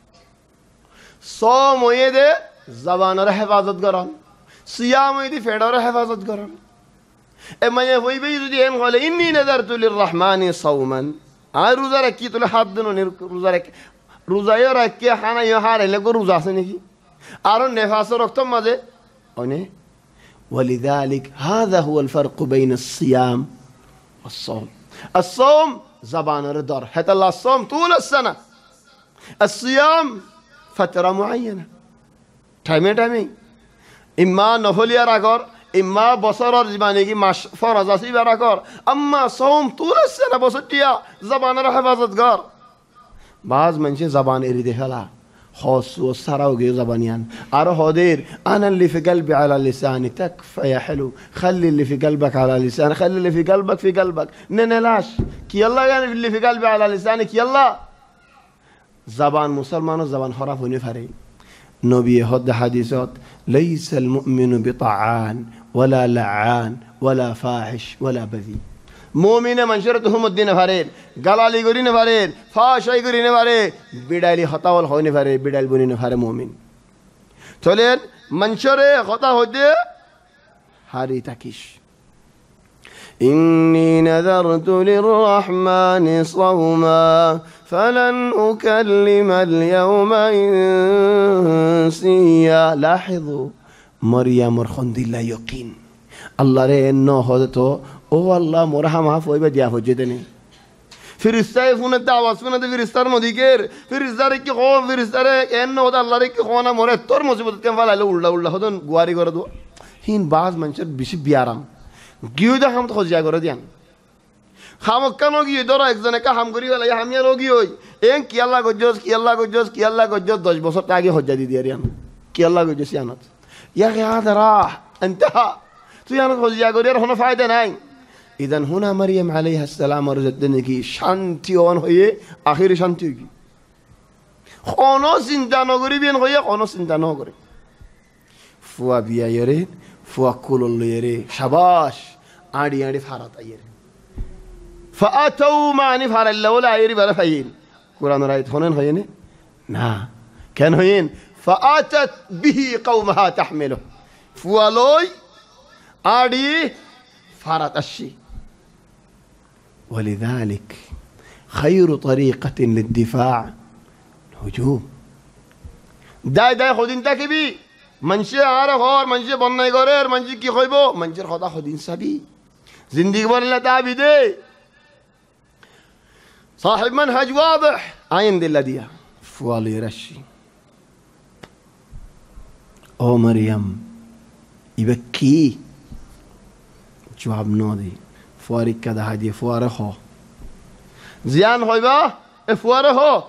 صوم ويده زبان را حفاظت کرن صيام ويده فیڑا را حفاظت کرن اما یہ وہی بھی دی ان قال انی نذرت للرحمن صوما روزہ رکھی تو حد دنو روزہ رکھ روزہ یہ رکھ کے خانہ یہ ہارے لگو روزہ سے نہیں اور نفاس رکھتم مزے اونے ولذلك هذا هو الفرق بين الصيام والصوم الصوم زبان ردار حتى الله الصوم طول السنة الصيام فترة معينة تايمي إما نفل يراكور إما بصر زماني ماش فرض أسيب يراكور أما صوم طول السنة بسطيا زبان حفاظت كار بعض منشي زبان إريده فلا خاص وسراو جي زبانيان أرى هدير أنا اللي في قلبي على لساني تكفى يا حلو خلي اللي في قلبك على لساني خلي اللي في قلبك في قلبك ننلاش كي الله يعني اللي في قلبي على لسانك يلا زبان مسلمان زبان خراف ونفري نبي هد حديثات ليس المؤمن بطعان ولا لعان ولا فاحش ولا بذيء مؤمن منشرتهم الدين فريد قلالي قرين فريد فاشي قرين فريد بدالي خطا والخوين فريد بدال بنين فريد مؤمن تولين منشر خطا هدي هاري تكيش إني نذرت للرحمن صوما فلن أكلم اليوم إنسيا لاحظوا مريم مرخند الله يقين الله رأي إنه هذا او الله مرحمة فوي بديا فوجدني فرستاي فون الدعوة فون ده فرستار مديكير فرستار كي خوف فرستار إنه هذا الله رأي كي خونا مرة تور مصيبة كم فلا لولا هذا غواري كردو هين بعض منشر بيش بيارم گیوده هم تو خودجا کرده دیان خاموکانو گیو دارا اگزنه که همگوری ولی همیان اوگیوی این کی الله گجوز داش بسر تاگی خودجا دیدیاریان کی الله گجوز یانت یا هذا راح انتهى تو یانت خودجا کردی هنو فایده نای إذن هنا مريم عليها السلام ورزتني كي شانتي وان هي آخر شانتي كي خانو سندانو غري بين هي خانو سندانو غري فوا بيا يري فوا كل اللي يري شباش آدي فارات أيري فأتوا معني فعل ولا يري بلا فين قرآن رايت هونين هيني نا كان هين فأتت به قومها تحمله فوالوي آدي فارت الشي ولذلك خير طريقة للدفاع الهجوم داي خودين تكبي منشي عارف اور منشي بناي غرر منشي كي خويبو منشي خدا خودين سبي زندگی بر تعبي دي صاحب منهج واضح عين دل ديا فوالي رشي او مريم يبكي جواب نودي فواري كذا هدي فواره هو زيان خويبا فواره هو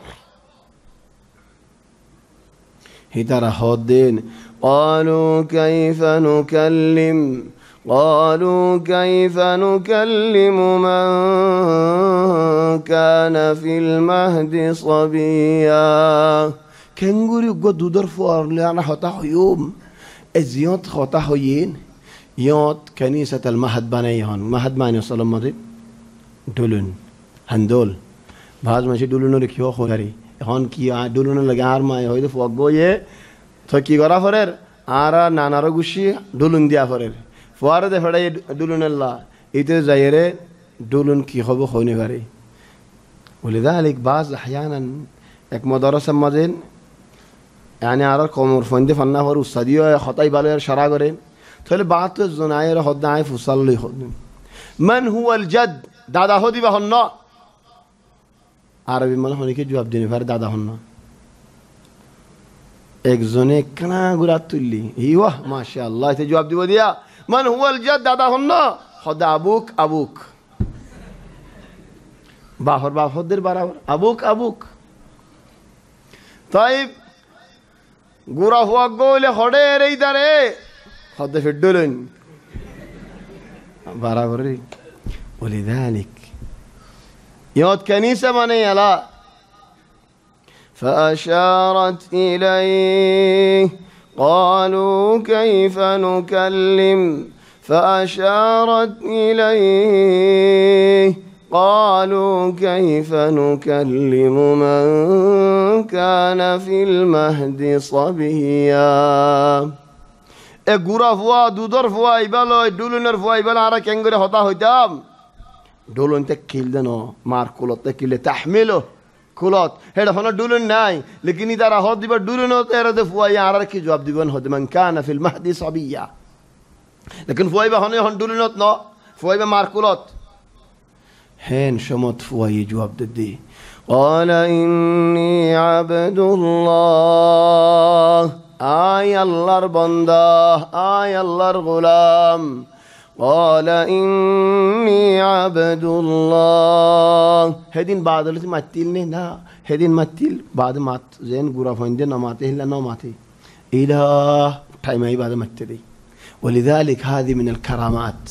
هترى هودين قالوا كيف نكلم من كان في المهد صبيا كنغوري قد دور فوار لأنا خطاه يوم ازيوت خطاه ين يوت كنيسة المهد بانيهون مهد باني صلى الله عليه وسلم دولن هندول بعض ماشي دولن ركيو خوري هون كي دولن لگار ما هيد فوقو يه تو كي غرا فرر آرا نانارو غشي دولن ديا فرر فوار ده فڑا دولن الله إيته زايره دولن كي خبو خوني غري ولذلك بعض أحيانا एक मदरसा मजेन यानी आर कमर फंदे फन्ना पर उस्तादियो खताई बाले शरा करें थोड़े बात तो जुनाए रे खुद नाए फुसल ली खुद मन हुआ الجد दादा हो दी बहन्ना अरबी मन होने के जवाब देने पर दादा होना एक जने कना गुरात तुल्ली ही वाह माशाअल्लाह इसे जवाब दियो दिया मन हुआ الجد दादा होना खुदा अबूक अबूक बाहर बाहर देर बराबर अबूक अबूक طيب غورا هو قول خدي ريداري خد في الدلن برابر ولذلك يوت كنيسة مني لا فأشارت إليه قالوا كيف نكلم فأشارت إليه قالوا كيف نكلم من كان في المهد صبيا اغورا فوا دودر فوا يبالو دولنر فوا يبال عرا كنغري هتا هتام دولن تكيل دنو مار كولوت تكيل تحمله كولوت هذا هنا دولن ناي لكن اذا راح ديبا دولن تيرد فوا يعرا كي جواب ديبن هد من كان في المهد صبيا لكن فوا يبا هنا هن دولنوت نو فوا يبا مار كولوت حين شمت فوي جواب ددي قال إني عبد الله آي الله بنده آي الله غلام قال إني عبد الله هدين بعد اللي ماتيلني نا هدين ماتيل بعد مات زين غورا فندي نماته إلا نماته إلى تايمي بعد ماتدي ولذلك هذه من الكرامات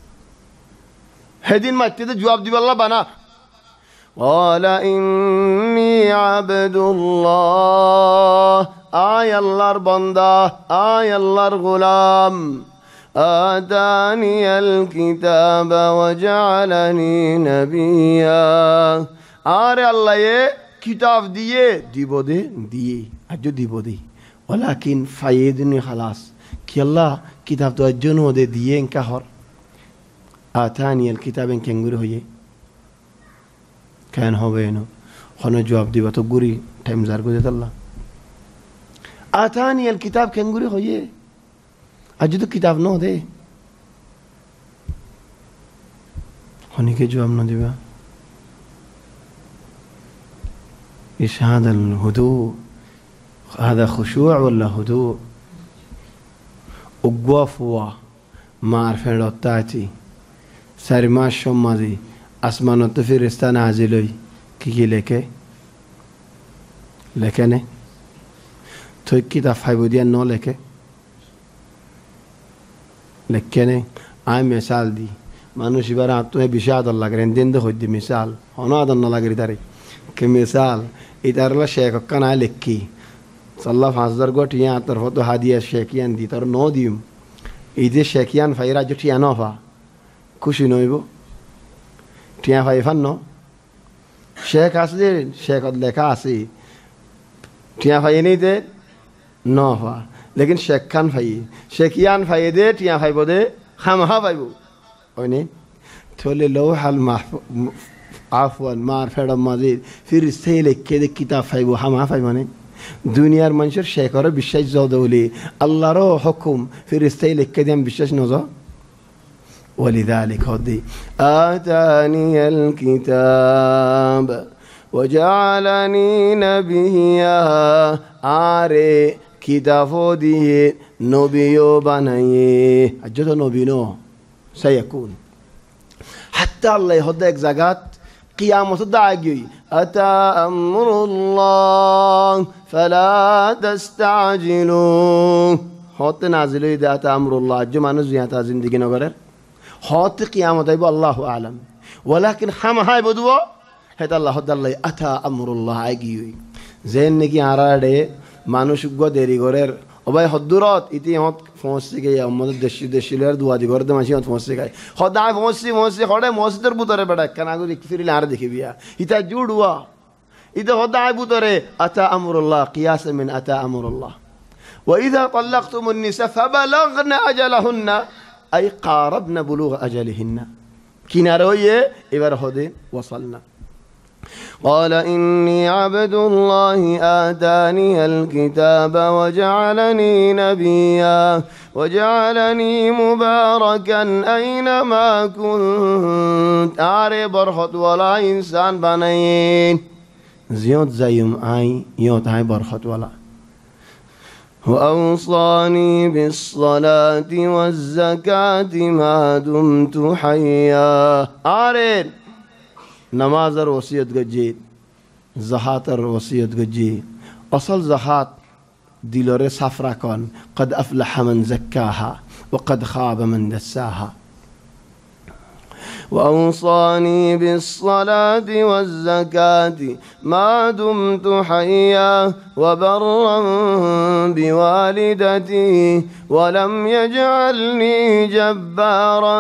هدين ما تيجي جواب دي والله بنا قال إني عبد الله آي الله بنده آي الله غلام آتاني الكتاب وجعلني نبيا آره الله يه كتاب ديه أجو دي ولكن فايدني خلاص كي الله كتاب تو أجنو ديه إنك هر آتاني الكتاب إن كان غوري هويه كان هو بينه خنا جواب دي بتو غوري تايم زار غودي الله آتاني الكتاب كان غوري هويه أجدو كتاب نو ده خني के जवाब न दिबा إيش هذا الهدوء هذا خشوع ولا هدوء وقفوا ما عرفين لو تاتي ساري ما شمازي أسمانو تفيرستان عزيلوي كي لكنه تو كتاب حيبوديان نو لكنه آي مثال دي মানুষ এবার আত্মে বিষাদ আল্লাহ করেন দিন দে হইদি মিসাল অনাদন না লাগি তারি কে মিসাল ইতারলা শেখ কানা লেখি সাল্লাহ 5000 গটিয়া তরফ তো হাদিয়া শেখিয়ান দি তর নো দিম এই যে শেখিয়ান ফাইরা জটি আনফা খুশি নইব টিয়া ভাই ফান্ন শেখ আসলে শেখ লেখা আছে টিয়া ভাই নেই দে ন হওয়া লেকিন শেখ খান ভাই শেখিয়ান ভাই দে টিয়া ভাইব দে খামহা পাইব হয়নি থলে লো হাল আফওয়ান মার ফেড়ম মাজিদ ফির সেই লেখে দে কিতাব ফাইব হামহা ফাইব মানে দুনিয়ার মানুষের শেখর বিশ্বাস যদৌলি আল্লাহরও হুকুম ফির সেই লেখে দিয়ে আমি বিশ্বাস নজ ولذلك هدي آتاني الكتاب وجعلني نبيا آري كتابو দিয়ে নবীও বানায়ে আজ তো নবী নো سيكون حتى الله يهدى এক জায়গাত কিয়ামত দাগি আতা আমরুল্লাহ ফালা তাস্তাজিলু হতে নাজিল হই আতা আমরুল্লাহ আজ মানুষ জিয়াতা জিন্দেগি নগরের হত কিয়ামত আইব আল্লাহু আলাম ওয়ালাকিন হামহাই বদুও হেতা আল্লাহ দাল্লাই আতা আমরুল্লাহ আগি যেন নাকি আরাডে মানুষ গো দেরি করের ওবাই হদ্দুরত ইতি হত ফোঁসি গে আমাদের দেশিলের দুয়াদি করে দে মাসি হত ফোঁসি গায় হদায় ফোঁসি হড়ে মসজিদের বুতরে বেড়া কানাগো দেখি ফিরিলে আর দেখি বিয়া ইতা জুড়ুয়া ইতা হদায় বুতরে আতা আমরুল্লাহ কিয়াস মিন আতা আমরুল্লাহ وإذا طلقتم النساء فبلغن أجلهن أي قاربن بلوغ أجلهن كنارويه إبر هدي وصلنا قال إني عبد الله آتاني الكتاب وجعلني نبيا وجعلني مباركا أينما كنت أعري برخط ولا إنسان بنين زيوت زيم آي يوت هاي برخط ولا وأوصاني بالصلاة والزكاة ما دمت حيا آرين نمازر وصیت گجی زهاتر وصیت گجی اصل زهات دیلوره صفرا کن قد افلح من زكاها وقد خاب من دساها وأوصاني بالصلاة والزكاة ما دمت حيا وبرا بوالدتي ولم يجعلني جبارا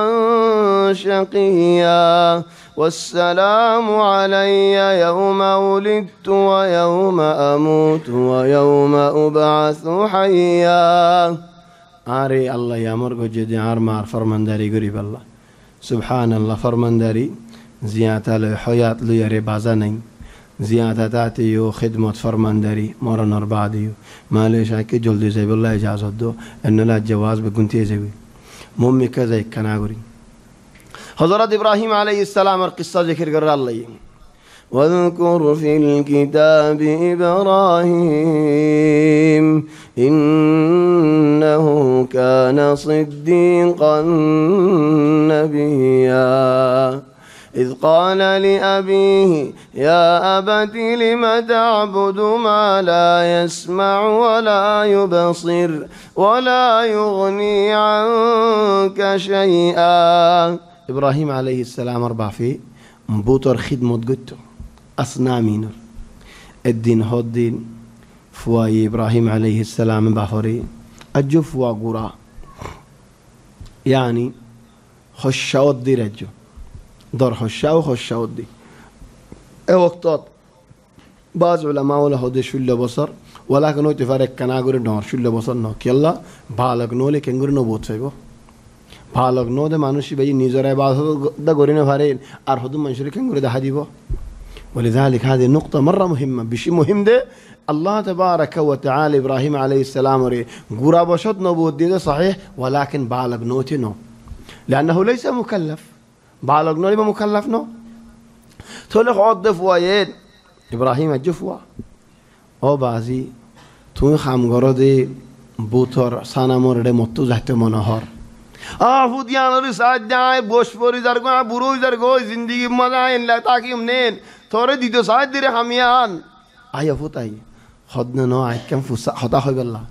شقيا والسلام علي يوم ولدت ويوم أموت ويوم أبعث حيا آري الله يامر جدي عار فرمانداري قريب الله سبحان الله فرمانداري زيادة لحياة ليري بازانين زيادة تاتيو خدمة فرمانداري مرة بعديو ما ليش هيك جلدي زي بالله إجازة دو إنه لا جواز بكنتي زوي ممي كذا كناغوري حضرت إبراهيم عليه السلام القصة ذكر قرر الله واذكر في الكتاب إبراهيم إنه كان صديقا نبيا إذ قال لأبيه يا أبت لم تعبد ما لا يسمع ولا يبصر ولا يغني عنك شيئا إبراهيم عليه السلام أربع في مبوتر خدمة قدته أصنامين الدين هو الدين فواي إبراهيم عليه السلام بافوري أجو فوا قرا يعني خشاوت دي رجو دار خشاوت دي وقتات بعض علماء ولا هدي شو اللي بصر ولكن هو تفرق كناغوري نار شو اللي بصر نوك يلا بالغ نولي كنغوري نبوت فيبو ভালক নদে মানুষই ভাই নিজের ইবাদত দা করি না পারেন আর হুদুম মানুষের কেন করে দেখা দিব ولذلك هذه النقطة مرة مهمة بشيء مهم ده الله تبارك وتعالى إبراهيم عليه السلام وري قرا بشط نبوت ده صحيح ولكن بالغ نوتي نو لأنه ليس مكلف بالغ نو يبقى مكلف نو تقول خد فوايد إبراهيم الجفوا أو بعضي تون خام غردي بوتر سانا مورد متو زهت منهار فودیان رساد جای بوشپوری درگاه بروز درگاه زندگی مزاین لطاقی منین ثوره دیدو ساعت دیره همیان آیا فوتایی خودنا نو کم فوسا خدا خوی بالله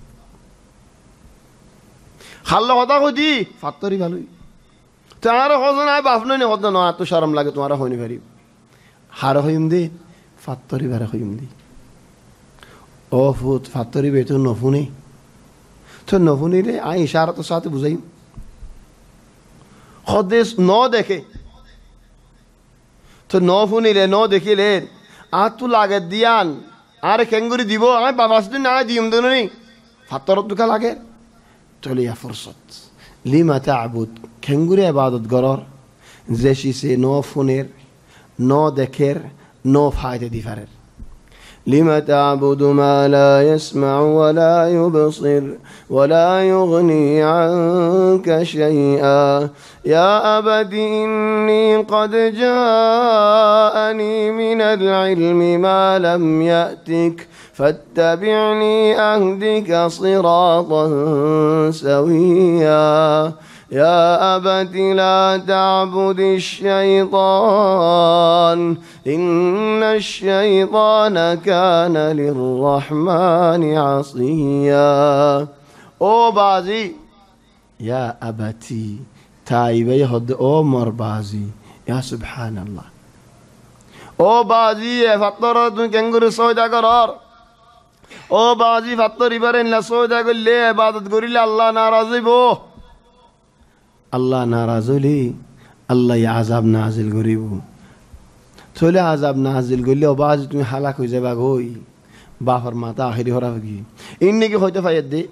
خلا خدا خودی فاتوری بالوی تمہارا خوزن آئے بافنو نہیں خودنا نو تو شرم لگے تمہارا ہونی فریب ہارا خویم دی فاتوری بارا خویم دی او فوت فاتوری بیتو نفونی تو نفونی রে আই ইশারা তো সাথে বুঝাই خودش نو دیکھے তো ন শুনিলে ন দেখিলেন আর তো লাগে দিয়ান আরে কেঙ্গুরি দিব আমি বাবাস না দিম দুনি ফাতরত দুকা লাগে চলিয়া ফুরসত লিমা তা'বুদ কেঙ্গুরি ইবাদত গরর যে শিসে ন ফুনের ন দেখের ন ফায়দা দিফারের لم تعبد ما لا يسمع ولا يبصر ولا يغني عنك شيئا يا أبت إني قد جاءني من العلم ما لم يأتك فاتبعني أهدك صراطا سويا يا أبت لا تعبد الشيطان إن الشيطان كان للرحمن عصيا أو بازي يا أبتي تايبي هد أو مربازي يا سبحان الله أو بازي فطرت كنغر سودا قرار أو بازي فطر برين لا سودا قل لي عبادت قري الله ناراضي بو আল্লাহ নারাজ হলে আল্লাহ আযাব নাজিল করিব চলে আযাব নাজিল করলে বাজ তুমি হালাক হয়ে যাবা গই বাফার মাথা আখিরি হরাব কি ইন্নি কি হইতে ফায়দ দে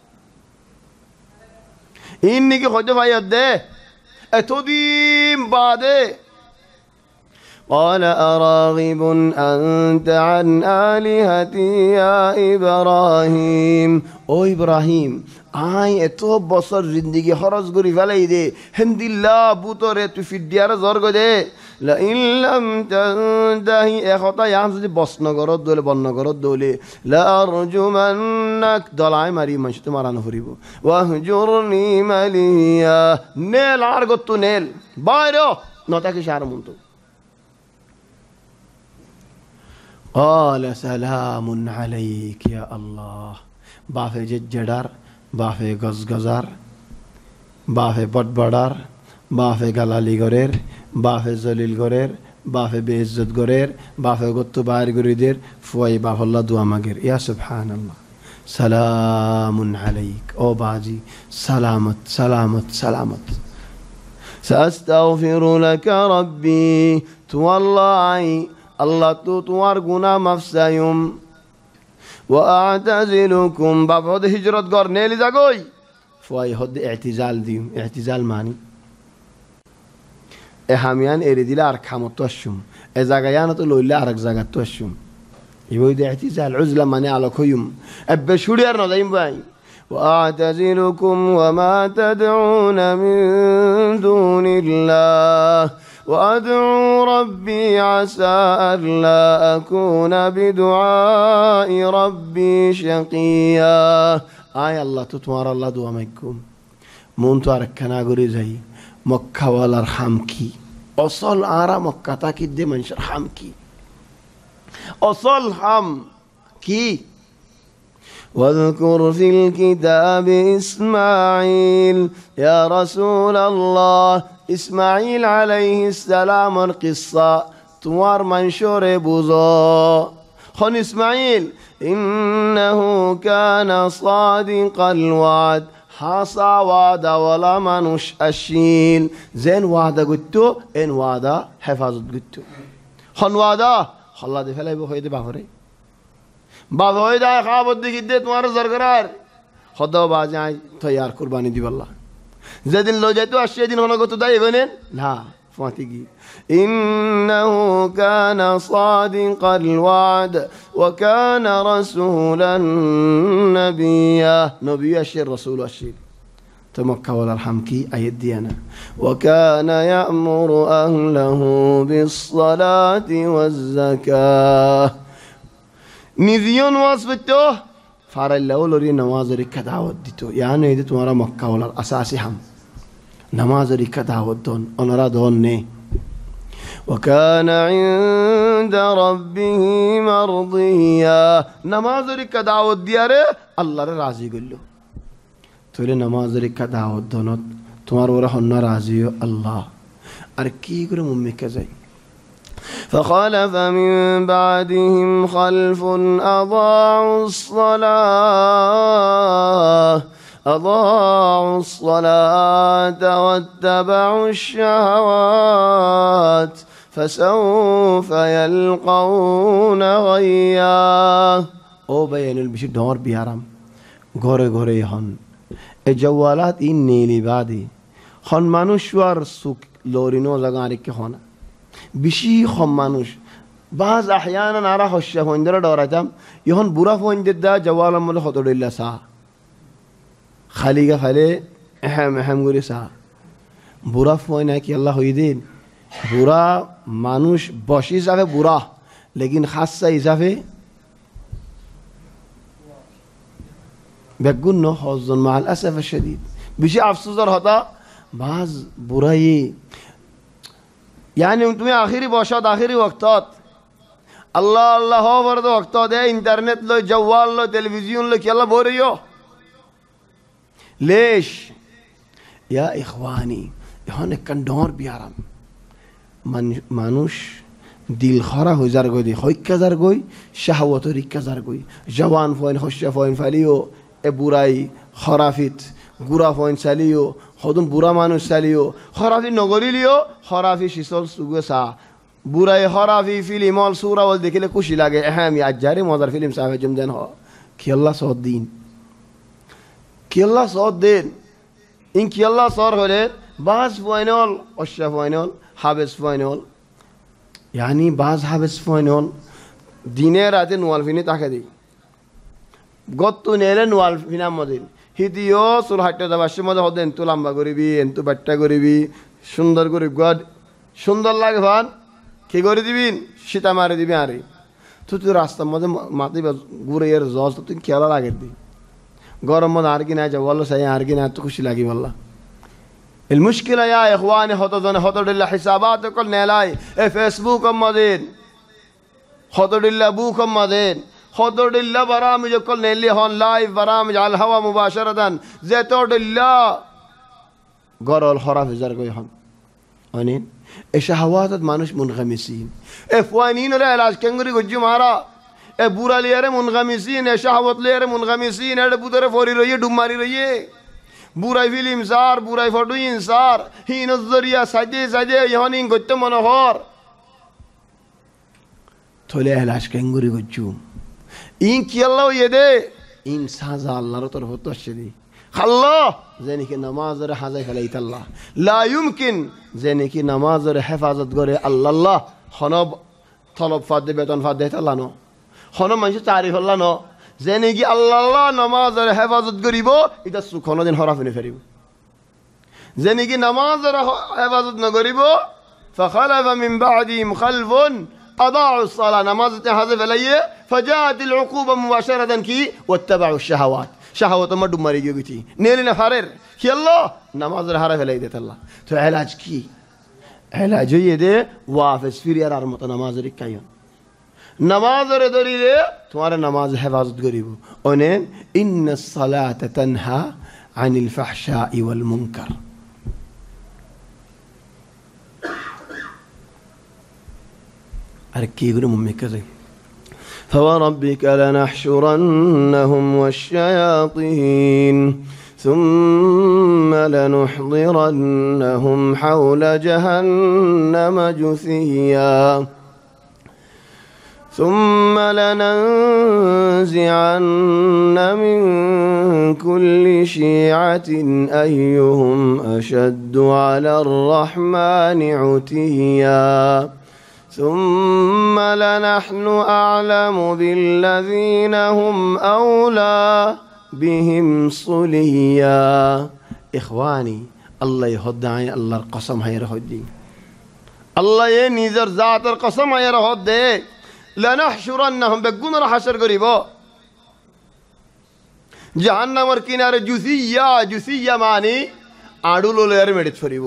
ইন্নি কি হইতে ফায়দ দে এতদিন বাদে قال أراغب أنت عن آلهتي يا إبراهيم أو إبراهيم آي এত বছর জিন্দেগি খরচ করি ফেলাই দে হিন্দিল্লাহ বুতরে তুই ফিডিয়ার জর্গ দে লা ইল্লাম তানতাহি এখতা ইয়াম যদি বসনগরত দলে বন্নগরত দলে লা আরজুমান্নাক দলাই মারি মাস তোমারানো ফুরিব ওয়াহজুরনি মালিয়া নেল আর গত নেল বাইরে নতাকে শার মন্ত قال سلام عليك يا الله بافه ججدار بافه গজগজার বাফে বটবড়ার বাফে গালালি গরের বাফে জলিল গরের বাফে বেইজ্জত গরের বাফে গত্ত বাইর গরিদের ফুয়াই বাফল্লাহ দোয়া মাগের ইয়া সুবহানাল্লাহ সালামুন আলাইক ও বাজি সালামত সালামত সালামত সাস্তাগফিরু লাকা রাব্বি তু আল্লাহ আল্লাহ তো তোমার গুনাহ মাফ চাইম ওয়া আ'তাজিলুকুম বাবদ হিজরত গর নেলি যাগই ফুয়াই হদ ইতিজাল দিম ইতিজাল মানি এ হামিয়ান এরে দিলে আর খামত আসুম এ জায়গায়ান তো লইলে আরেক জায়গা তো আসুম ইবই দে ইতিজাল উজলা মানে আলো খয়ুম এবে শুড়িয়ার না যাইম ভাই وأعتزلكم وما تدعون من دون الله وأدعو ربي عسى ألا أكون بدعاء ربي شقيا آي الله تتوار الله دوامكم مونتو أركنا غوري زي مكة والأرحام كي أصل آرا مكة تاكي دي منشر حم كي أصل حم كي واذكر في الكتاب إسماعيل يا رسول الله إسماعيل عليه السلام القصة توار منشور بوزا خن إسماعيل إنه كان صادق الوعد حصى وعد ولا منش أشيل زين وعد قلتو إن وعد حفاظت قلتو خن وعد خلا دي فلا يبو خيدي بافري বাদ হয়ে যায় খাওয়াবর দিকে দিয়ে তোমার জরগরার খদাও বাজায় তৈয়ার কুরবানি দিব আল্লাহ যেদিন লই যাইতো আর সেদিন হনগত দাই বলেন না ফাতি কি ইন্নাহু কানা সাদিকাল ওয়াদ ওয়া কানা রাসূলান নাবিয়্যা নবী আশির রাসূল আশির তো মক্কা ওয়াল আরহাম কি আয়াত দিয়ানা ওয়া কানা ইয়া'মুরু আহলাহু বিস সালাতি ওয়াজ যাকাহ নিজিয়ন ওয়াজ পড়তো ফারাল্লাহ লরি নামাজের কা দাওয়াত দিত ইয়ানে এতে তোমারা মক্কা ওয়ালার আসাসি হাম নামাজের কা দাওয়াত দন ওনারা দন নে وكان عند ربه مرضيا নামাজের কা দাওয়াত দিয়ারে আল্লাহর রাজি গল্লো তোরে নামাজের কা দাওয়াত দনত তোমার ওরা হন্না রাজি আল্লাহ আর কি করে মুম্মিকা যাই فخلف من بعدهم خلف أضاعوا الصلاة واتبعوا الشهوات فسوف يلقون غيا او بينل بشي دور بيارم ঘরে ঘরে হন এ জওয়ালাত ইন নেলি বাদি হন মানুষওয়ার সুক লরিনো জায়গা আরেকে হন বেশি কম মানুষ বাজ আহয়ানা নারা হচ্ছে হইন্দরা ডরাইতাম ইহন বুড়া ফইন্দের দা জওয়ালাম মলে হতডইল্লা সা খালিগা খালে এহম করে সা বুড়া ফই না কি আল্লাহ হইদিন বুড়া মানুষ বসি যাবে বুড়া লেকিন খাসা হিসাবে বেগুন হজন মাল আসফ শদীদ বেশি আফসোসর হতা বাজ বুড়াই यानी তুমি আখিরি বসত আখিরি ওয়াক্তত আল্লাহ আল্লাহ হওয়ার ওয়াক্ত দে ইন্টারনেট লো জওয়াল লো টেলিভিশন লো কি আল্লাহ বরিও ليش يا اخواني এখন একখান ডর বিয়ারাম মানুষ দিল খরা হয়ে যার গই হইকা যার গই শাহওয়াত রিকা যার গই জওয়ান ফয়েন হস্যা ফয়েন ফালিও এ বুড়াই খরাফিত গুড়া ফয়েন চালিও হদম বুড়া মানুষ চালিও খরাফি নগরিলিও খরাফি শিসল সুগে সা বুড়াই খরাফি ফিল্ম অল সুরাওয়াল দেখিলে খুশি লাগে হ্যাঁ আমি আজ যারে মজার ফিল্ম সাহেব জমদেন হ কি আল্লাহ সদ দিন কি আল্লাহ সদ দেন ইন কি আল্লাহ সর হলে বাস ফাইনাল অশা ফাইনাল হাবেস ফাইনাল यानी बाज हावेस फाइनल दिने राते नोवाल फिनी ताके दी गत्तु नेले नोवाल फिना मदिन हिदियो सुल हाट्टे दाबाशे मदे हदे एंतु लम्बा करिबि एंतु बाट्टा करिबि सुंदर करि गड सुंदर लागे भान कि करि दिबिन सीता मारि दिबि आरे तु रास्ता मदे माति गुरे एर जज तु केला लागे दी गरम मद आर कि ना जवल सही आर कि ना तो खुशी लागी वल्ला المشكلة يا إخواني خطر الله حسابات كل نلاي فيسبوك مدين خطر الله بوك مدين خطر الله برامج كل نلي هون لايف برامج على الهواء مباشرة زيتور الله قرأ الخراف زرقوا يهون أنين الشهوات مانوش منغمسين إخوانين لا علاج كنغري وجو مارا بورا ليره منغمسين شهوات ليره منغمسين هذا بودره فوري ريه دماري ريه বুড়াই ফিল্ম সার বুড়াই ফটো ইনসার হি নজরিয়া সাজে সাজে ইহনি গত্য মনোহর থলে এলাশ কেঙ্গুরি গজ্জু ইন কি আল্লাহ ইয়েদে ইন সাজা আল্লাহর তরফ হতে আসছে খাল্লাহ জেনে কি নামাজের হাজাই ফেলাইত আল্লাহ লা ইউমকিন জেনে কি নামাজের হেফাজত করে আল্লাহ হনব তলব ফাদে বেতন ফাদে আল্লাহ ন হনব মানুষ তারিফ আল্লাহ ন জেনে কি আল্লাহ নামাজের হেফাজত করিব এটা সুখনো দিন হরাফিনে ফেরিব জেনে কি নামাজের হেফাজত নকরিব فخلف من بعدهم خلف اضاعوا الصلاه نمازته هذا فليه فجاءت العقوبه مباشره كي واتبعوا الشهوات شهوات ما دمري گيتي نيلنا فرر كي الله نمازر حرف فليدت الله تو علاج كي علاج يده واقف فير يار مت نمازر كايون نمازر دریله تمہارا نماز حفاظت کریبو انہیں ان الصلاة تنہا عن الفحشاء والمنکر ارکی گرو ممی کزی فوربك لنحشرنهم والشياطين ثم لنحضرنهم حول جهنم جثيا ثم لننزعن من كل شيعة أيهم أشد على الرحمن عتيا ثم لنحن أعلم بالذين هم أولى بهم صليا إخواني الله يهدعي الله القسم هيرهدي الله ينذر ذات القسم هيرهدي لنحشرنهم بقون راح حشر قريبا جهنم وركينار جثيا جثيا معني عدولو لير مدت فريبو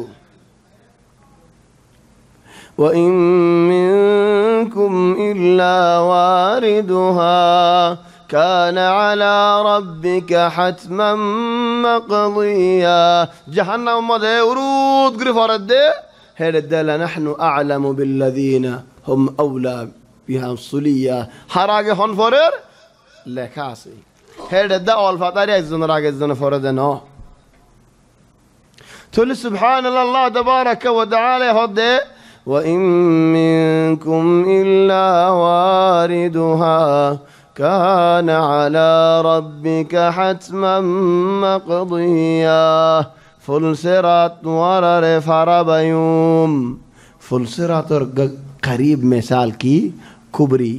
وإن منكم إلا واردها كان على ربك حتما مقضيا جهنم مده ورود قرفرد هرد لنحن أعلم بالذين هم أولى بها صليا حراج هنفرر لكاسي هذا ده أول فترة يزن راج يزن فردنا تقول سبحان الله تبارك وتعالى هذا وإن منكم إلا واردها كان على ربك حتما مقضيا فلسرات ورر فربيوم فلسرات قريب مثال کی کبری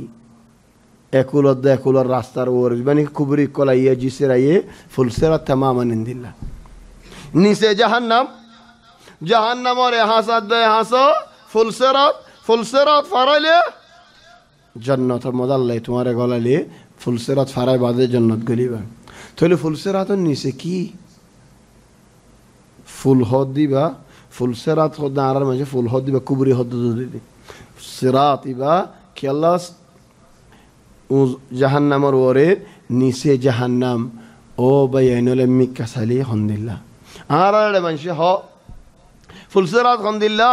اکولر راستار ورج بني کبری کلا يجي سرايه فلسرات تماما عند الله نیسے جهنم اور यहाँ से फुलसिरात फराइले जन्नत मदाल्ले तुम्हारे गलाले फुलसिरात फराय बादे जन्नत गलिबा तोले फुलसिरात निसे की फुल हद दिबा फुलसिरात खुद आरार म्हणजे फुल हद दिबा कुबरी हद दिबा सिरात इबा कि अल्लाह जहन्नम और वरे निसे जहन्नम ओ बयनले मिकसली हंदिल्ला आरार म्हणजे हो फुलसिरात हंदिल्ला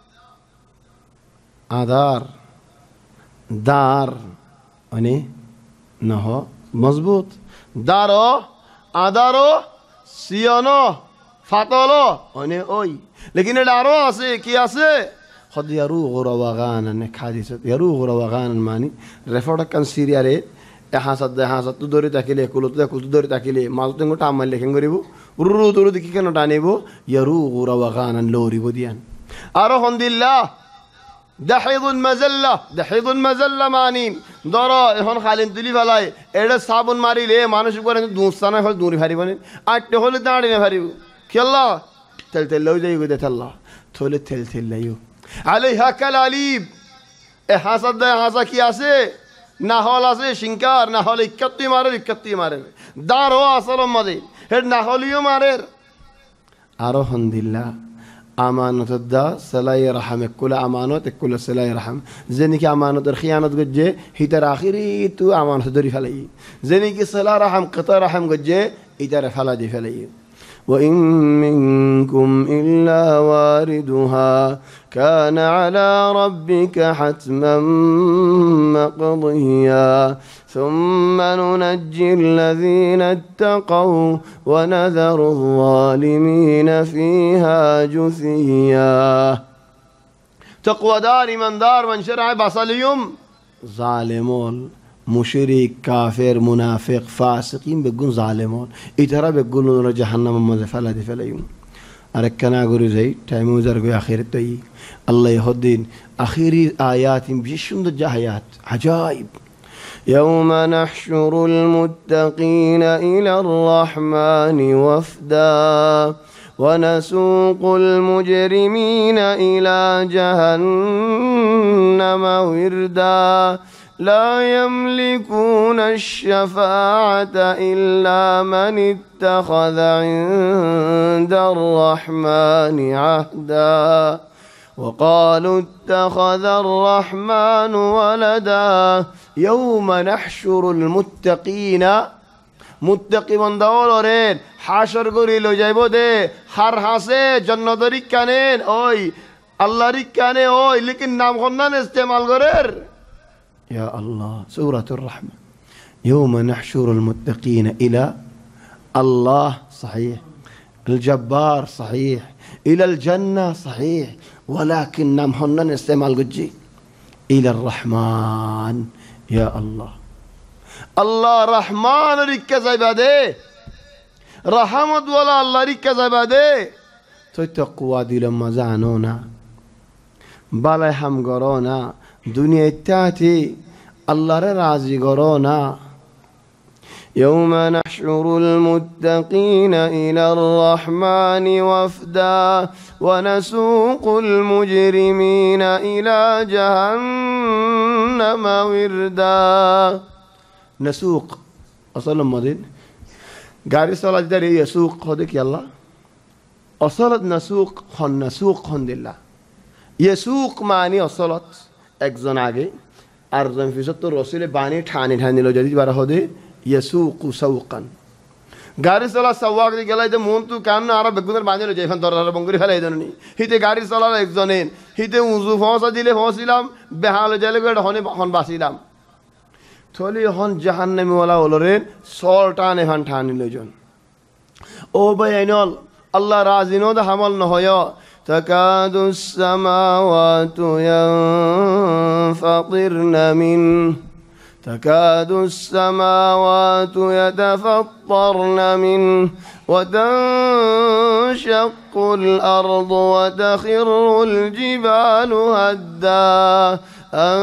आधार दार अने न हो मजबूत दारो आधारो सियानो फातलो अने ओई लेकिन डारो आसे की आसे खुद यारू गुरवागान ने खादिस यारू गुरवागान मानी रेफोड कन सीरियारे यहाँ सद तू दोरी ताकिले कुलो तू दोरी ताकिले माजुते गोटा अमल लेखें गरिबो उरु तुरु दिखि केन टानेबो यारू गुरवागान लोरिबो दियान आरो हंदिल्ला दहीद मजल्ला मानी दरो এখন খালিন তুলি ফেলাই এটা সাবুন মারিলে মানুষ করে দুস্তানা হল দূরি ফারিবনি আটটে হলে দাঁড়ি না ফারিব খেলা তেল লই যাই গদে তেল্লা থলে তেল লাইও আলাইহা কালালিব এ হাসা কি আছে না হল আছে শিঙ্কার না হলে ইক্কাত্তি মারে দারো আসল মদে হেড না হলিও মারে আরো হন্দিল্লা أمانة الدا سلاي رحم كل أمانة كل سلاي رحم زينك أمانة الخيانة قجة هي ترى آخري تو أمانة دري فلي زينك سلا رحم قطع رحم قجة هي ترى فلا دي فلي وإن منكم إلا واردها كان على ربك حتما مقضيا ثم ننجي الذين اتقوا ونذر الظالمين فيها جثيا تقوى دار من شرع بصليهم ظالمون مشرك كافر منافق فاسقين بيقولون ظالمون إترى بيقولون جهنم مذفلة فليهم أركنا قولوا زي تايمو زرقوا آخر التوي الله يهدين آخري آيات بيشون دجاهيات عجائب يوم نحشر المتقين إلى الرحمن وفدا ونسوق المجرمين إلى جهنم وردا لا يملكون الشفاعة إلا من اتخذ عند الرحمن عهدا وقالوا اتخذ الرحمن ولدا يوم نحشر المتقين متقي بندولورين حاشر قولي لو جايبو دي حر حاسي جنة ريكانين اوي الله ريكاني اوي لكن نام خنان استعمال قرر يا الله سورة الرحمة يوم نحشر المتقين إلى الله صحيح الجبار صحيح إلى الجنة صحيح ولكن نام خنان استعمال قجي إلى الرحمن يا الله الله رحمن ركز عباده رحمت ولا الله ركز عباده تو تقوى دي لما زعنونا بالا هم قرونا دنيا التاتي الله راضي قرونا يوم نحشر المتقين إلى الرحمن وفدا ونسوق المجرمين إلى جهنم وردا نسوق أصلا مدين قاري صلاة داري يسوق خدك يلا أصلا نسوق خند الله يسوق معني أصلا একজন আগে আরজন ফিসত্তর রসুলে বানি ঠানি লো যদি বারা হদে يسوق سوقا গাড়ি চলা সওয়াক দি গেলাই দে মন তু কান আর বেগুনের বানিলো যাইফান দররা বঙ্গরি ফেলাই দেননি হিতে গাড়ি চলার একজনেন হিতে উজু ফসা দিলে ফসিলাম বেহাল জালে গড় হনে হন বাসিলাম থলি হন জাহান্নামী ওয়ালা ওলরেন সলটানে হন ঠানি লজন ও ভাই আইনল আল্লাহ রাজিনো দা হামল ন হয় تكاد السماوات ينفطرن منه تكاد السماوات يتفطرن منه وتنشق الأرض وتخر الجبال هدا أن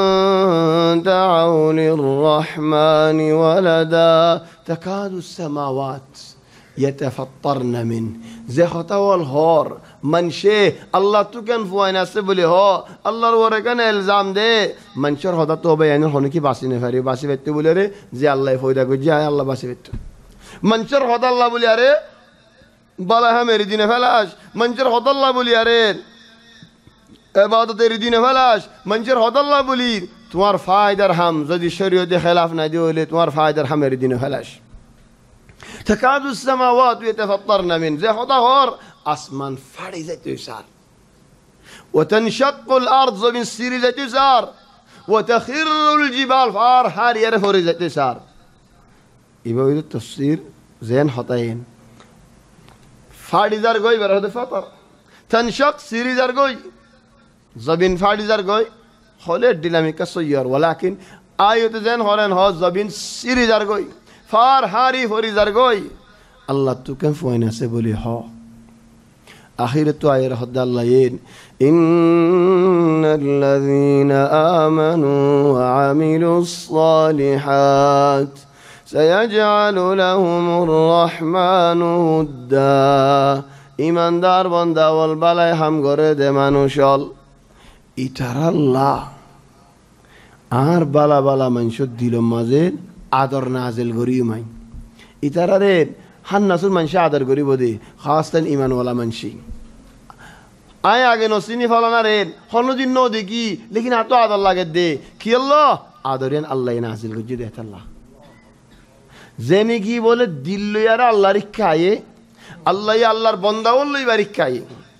دعوا للرحمن ولدا تكاد السماوات يتفطرن منه زي خطوة الهور منشي الله تكن فوين سبلي هو الله وركن الزام ده منشر هذا توبة يعني هون كي باسي نفري باسي بيت بولي ري زي الله فويدا كجيا الله باسي بيت منشر هذا الله بولي ري بالا هم يردين فلاش منشر هذا الله بولي ري عبادت يردين فلاش منشر هذا الله بولي تمار فايدر هم زدي شريعة خلاف نديولي تمار فايدر هم يردين فلاش تكاد السماوات يتفطرن من زي خدا هور أسمان فاري زي تسار وتنشق الأرض زمين سيري زي تسار وتخر الجبال فار هار يرفوري زي تسار يبقى التفسير زين خطين فاري زرقوي برهد فطر تنشق سيري زرقوي زبين فاري زرقوي خليت ديناميكا سيار ولكن آيات زين هورن ها زبين سيري زرقوي فار هاري فوري زرقوي الله تكن فوين سبولي ها آخر آية رحد الله ين إن الذين آمنوا وعملوا الصالحات سيجعل لهم الرحمن ودا إيمان دار بندا والبلاي هم غرد منوشال إتر الله آر بالا بالا منشد ديلم مازين عدر نازل غريمين إترارين هن نسول منشي عدر غريب ودي خاصة إيمان ولا منشي آية آگه نسيني فلانا رين هنو دين نو ديكي لكن هاتو عدر الله قد دي كي الله عدرين الله ينازل غجي ديت الله زيني كي بولي دلو يارا الله ركاية الله يا الله بندا والله يباركاية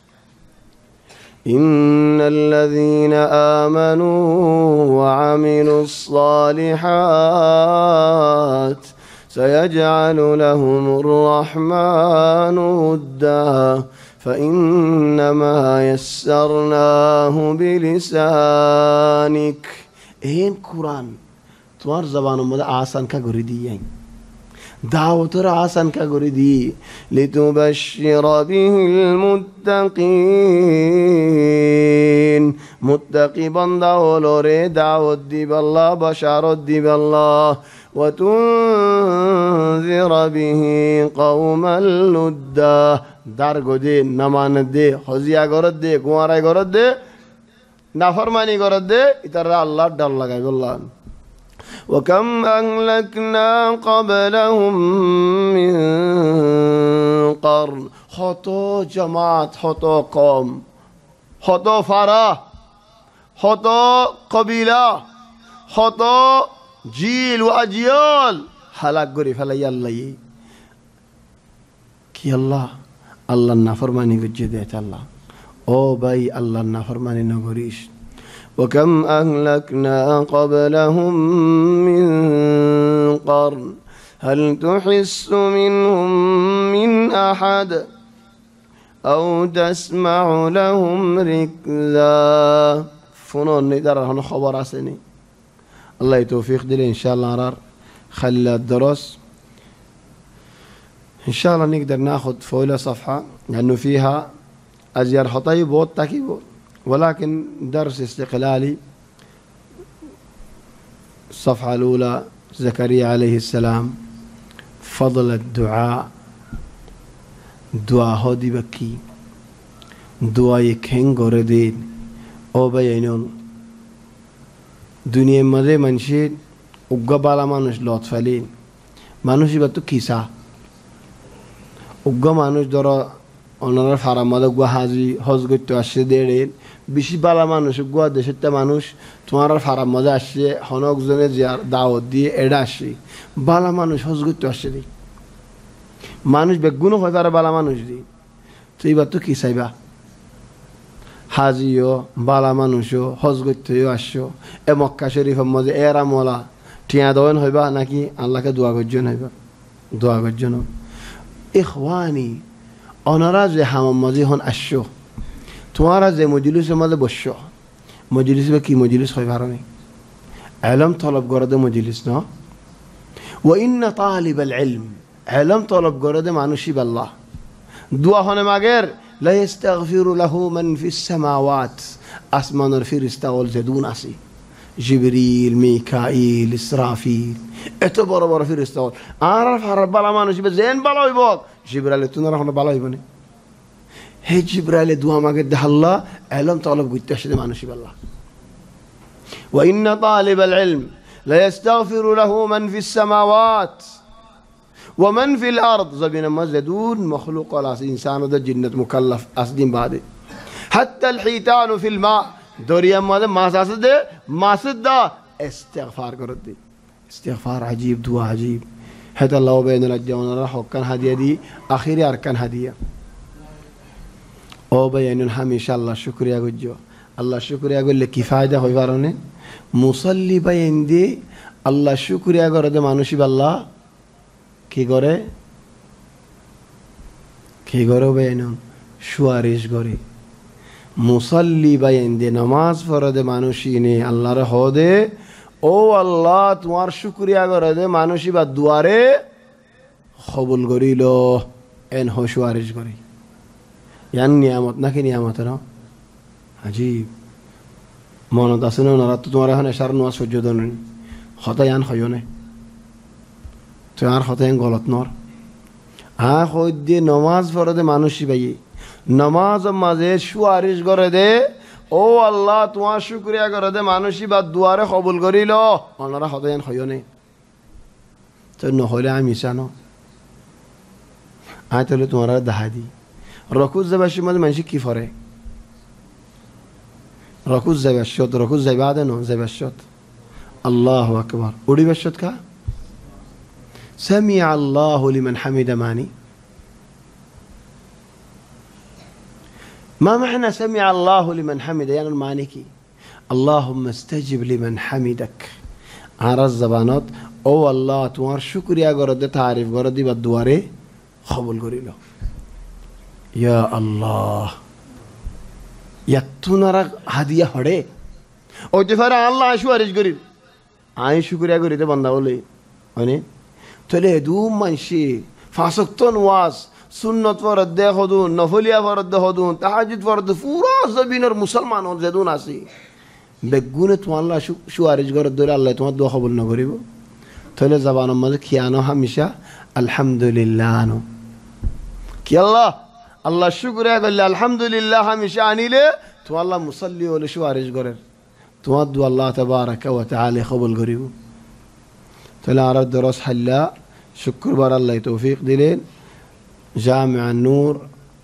إن الذين آمنوا وعملوا الصالحات سيجعل لهم الرحمن ودا فإنما يسرناه بلسانك إين قرآن تمار زبان مدى آسان کا گری دی دعوتر آسان کا گری دی لتبشر به المتقين متقي بندا ولوري دعوت دي بالله بشارت دي بالله وتنذر به قوما لدا درگو دي نمان دي خزيا گرد دي گوارای گرد دي نافرمانی گرد دي اترى الله ڈر لگائی بالله وكم أهلكنا قبلهم من قرن خطو جماعت خطو قوم خطو فرا خطو قبيلة خطو جيل وأجيال هلاك غري فلا يلا كي الله النافرماني وجدت الله أو باي الله النافرماني نغريش وكم أهلكنا قبلهم من قرن هل تحس منهم من أحد أو تسمع لهم ركزا فنون ندر هن خبر عسني الله يتوفيق دلي إن شاء الله عرار خلي الدرس إن شاء الله نقدر ناخذ فويلة صفحة لأنه فيها أزيار خطيب بوت تكيبو ولكن درس استقلالي الصفحة الأولى زكريا عليه السلام فضل الدعاء دعاء هودي بكي دعاء يكين غردين أو بينون دنيا مدى منشين وقبالا مانوش لطفلين مانوش يبتو كيسا وقا مانوش دورا ওনারা ফারামাদা গুয়া হাজি হজ করতে আসছে দেড়েন বেশি বালা মানুষ গুয়া দেশেরটা মানুষ তোমার ফারামাদা আসছে হনকজনে জিয়ার দাওয়াত দিয়ে এডা আসছে বালা মানুষ হজ করতে আসছে রে মানুষ বেগুনও হয় পারে বালা মানুষ দি তো এইবার তো কি চাইবা হাজিও বালা মানুষও হজ করতেও আসছো এ মক্কা শরীফের মধ্যে এরা মলা টিয়া দেওয়ান হইবা নাকি আল্লাহকে দোয়া করজন হইবা দোয়া করজন ইখওয়ানি ওনারা যে হামাম মাঝি হন আসছো তোমারা যে মজলিসের মধ্যে বসছো মজলিস বা কি মজলিস হয় পারনি ইলম তলব করতে মজলিস না ওয়া ইন্না তালিবাল ইলম ইলম তলব করতে মানুষই আল্লাহ দোয়া হনে মাগের লা ইস্তাগফিরু লাহু মান ফিস সামাওয়াত আসমানের ফেরেশতা ওল জেদুন আসি জিবরিল মিকাইল ইসরাফিল এত বড় বড় ফেরেশতা আর ফারার বালা মানুষ জেন বালা হইব জিবরাইল তুনারা হনে বালা হইব না হে জিবরাইল দোয়া মাগে দে আল্লাহ ইলম তলব করতে আসে মানুষই আল্লাহ ওয়া ইন্না তালিবাল ইলম لا يستغفر له من في السماوات ومن في الأرض زبين مزدون مخلوق على إنسان ده جنة مكلف أصدين بعد حتى الحيتان في الماء دوريا ماذا ما ساسد ما سد استغفار كردي استغفار عجيب دعاء عجيب حتى الله بين الجوان راح وكان هدية دي آخر أركان هدية أو بين هم إن شاء الله شكريا جوجو الله شكريا يقول لك كفاية هو يفارونه মুসল্লি বাইন্দে আল্লাহ শুকরিয়া করে দে মানুষই আল্লাহ কি করে বেন সুয়ারিশ করে মুসল্লি বাইন্দে নামাজ পড়ে দে মানুষই নে আল্লাহর হদে ও আল্লাহ তোমার শুকরিয়া করে দে মানুষই বা দুয়ারে কবুল করিল এন হ সুয়ারিশ করে ইয়ান নিয়ামত নাকি নিয়ামত না আজীব মনত আছে না ওনারা তো তোমার এখন এসার নোয়া সহ্য দেন হতায়ান হয় না তোমার হতায়ান গলত নর দিয়ে নমাজ পড়ে দে মানুষই ভাই নমাজ মাঝে সুয়ারিশ করে দে ও আল্লাহ তোমার শুকরিয়া করে দে মানুষই বা দুয়ারে কবুল করিল ওনারা হতায়ান হয় না তো নহলে আমি মিশানো তাহলে তোমার দেখা দি রকুজ যাবার মাঝে মানুষ কি ফরে ركوز زي بالشوط ركوز زي بعدين زي بالشوط الله أكبر ودي بالشوط كا سمع الله لمن حمد ماني ما معنى سمع الله لمن حمد يعني المانيكي اللهم استجب لمن حمدك على الزبانات او الله تمار شكريا قرد تعرف قرد بالدواري قبول قريله يا الله ইয়াতুনারা হাদিয়া হড়ে ও যে ফারা আল্লাহ সুয়ারিশ করি আই শুকরিয়া করিতে বান্দা বলে মানে তলে দুম মানসি ফাসক্তন ওয়াজ সুন্নত ফরদ দে হদুন নফলিয়া ফরদ দে হদুন তাহাজ্জুদ ফরদ পুরা জবিনের মুসলমান হন যেদুন আছে বেগুনে তো আল্লাহ সুয়ারিশ করে ধরে আল্লাহ তোমার দোয়া কবুল না করিব তলে জবানের মাঝে খিয়ানো হামেশা আলহামদুলিল্লাহ নো কি আল্লাহ শুকরিয়া করলে আলহামদুলিল্লাহ হামেশা আনিলে তো আল্লাহ মুসাল্লি হলে সুয়ারিশ করেন তোমার দোয়া আল্লাহ তাবারাকা ওয়া তাআলা কবুল করিব তাহলে আর দরস হাল্লা শুক্রবার আল্লাহ তৌফিক দিলেন জামিআ নূর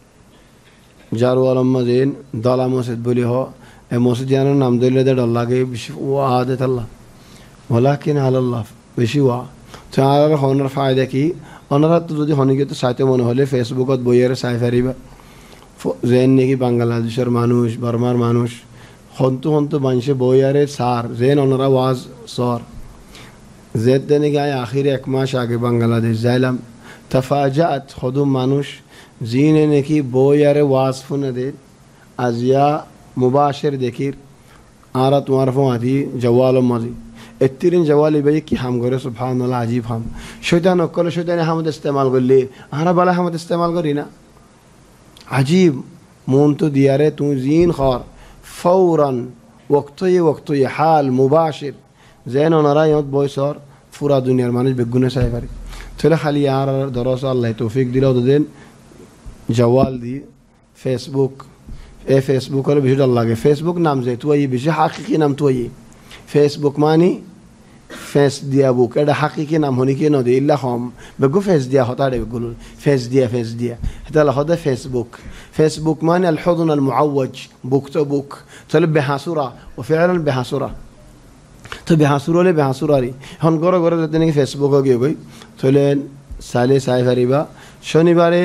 জারওয়াল মসজিদ দলা মসজিদ বলি হ এ মসজিদের নাম দিলে দে ডর লাগে বেশি ওয়া আদাত আল্লাহ ওয়ালাকিন আল্লাহ বেশি ওয়া তো আর হনার ফায়দা কি ওনারা তো যদি হনিকে সাইতে মনে হলে ফেসবুকত বইয়ের চাই ফারিবা যেন নাকি বাংলাদেশের মানুষ বার্মার মানুষ হন্তু মানুষে বইয়ারে সার যেন ওনারা ওয়াজ সর যেতে নাকি আয় আখিরে এক মাস আগে বাংলাদেশ যাইলাম তফাজাত হদুম মানুষ জিনে নাকি বইয়ারে ওয়াজ ফোনে দে আজিয়া মুবাশের দেখির আরা তোমার ফোন আদি জওয়াল মাজি এত্তিরিন জওয়ালি ভাই কি হাম করে সুবহানাল্লাহ আজীব হাম শয়তান অকলে শয়তানে হামদ ইস্তেমাল করলে আরা বালা হামদ ইস্তেমাল করি না আজীব মন তো দিয়ারে তুই জিন খর ফৌরান ওক্তয়ে হাল মুবাশির যেন ওনারা ইয়ত বয়সর পুরা দুনিয়ার মানুষ বেগুনে চাই পারে তাহলে খালি আর দরস আল্লাহ তৌফিক দিল ওদের জওয়াল দি ফেসবুক ফেসবুক হলে বেশি ডর লাগে ফেসবুক নাম যে তুই বেশি হাকিকি নাম তুই ফেসবুক মানি ফেস দিয়া বুক এটা হাকিকি নাম হনি কি নদী ইল্লা হম বেগু ফেস দিয়া হতারে বেগুলো ফেস দিয়া এটা হদে ফেসবুক মানে আল হুদন আল মুআওয়াজ বুক তো বুক তাহলে বেহাসুরা ও ফিআলান বেহাসুরা তো বেহাসুরলে বেহাসুরারি হন গড় যেতে নাকি ফেসবুক গিয়ে গই তাহলে সালে সাই ফারিবা শনিবারে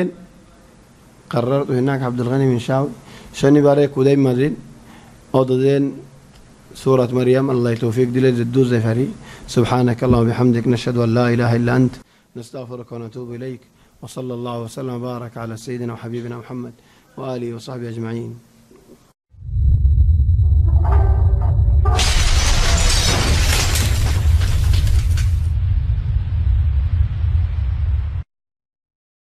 قررت هناك عبد الغني من شاوي شنباري كوداي مدريد أودين سورة مريم الله يتوفيق دي لزدو زفري سبحانك اللهم وبحمدك نشهد أن لا إله إلا أنت نستغفرك ونتوب إليك وصلى الله وسلم وبارك على سيدنا وحبيبنا محمد وآله وصحبه أجمعين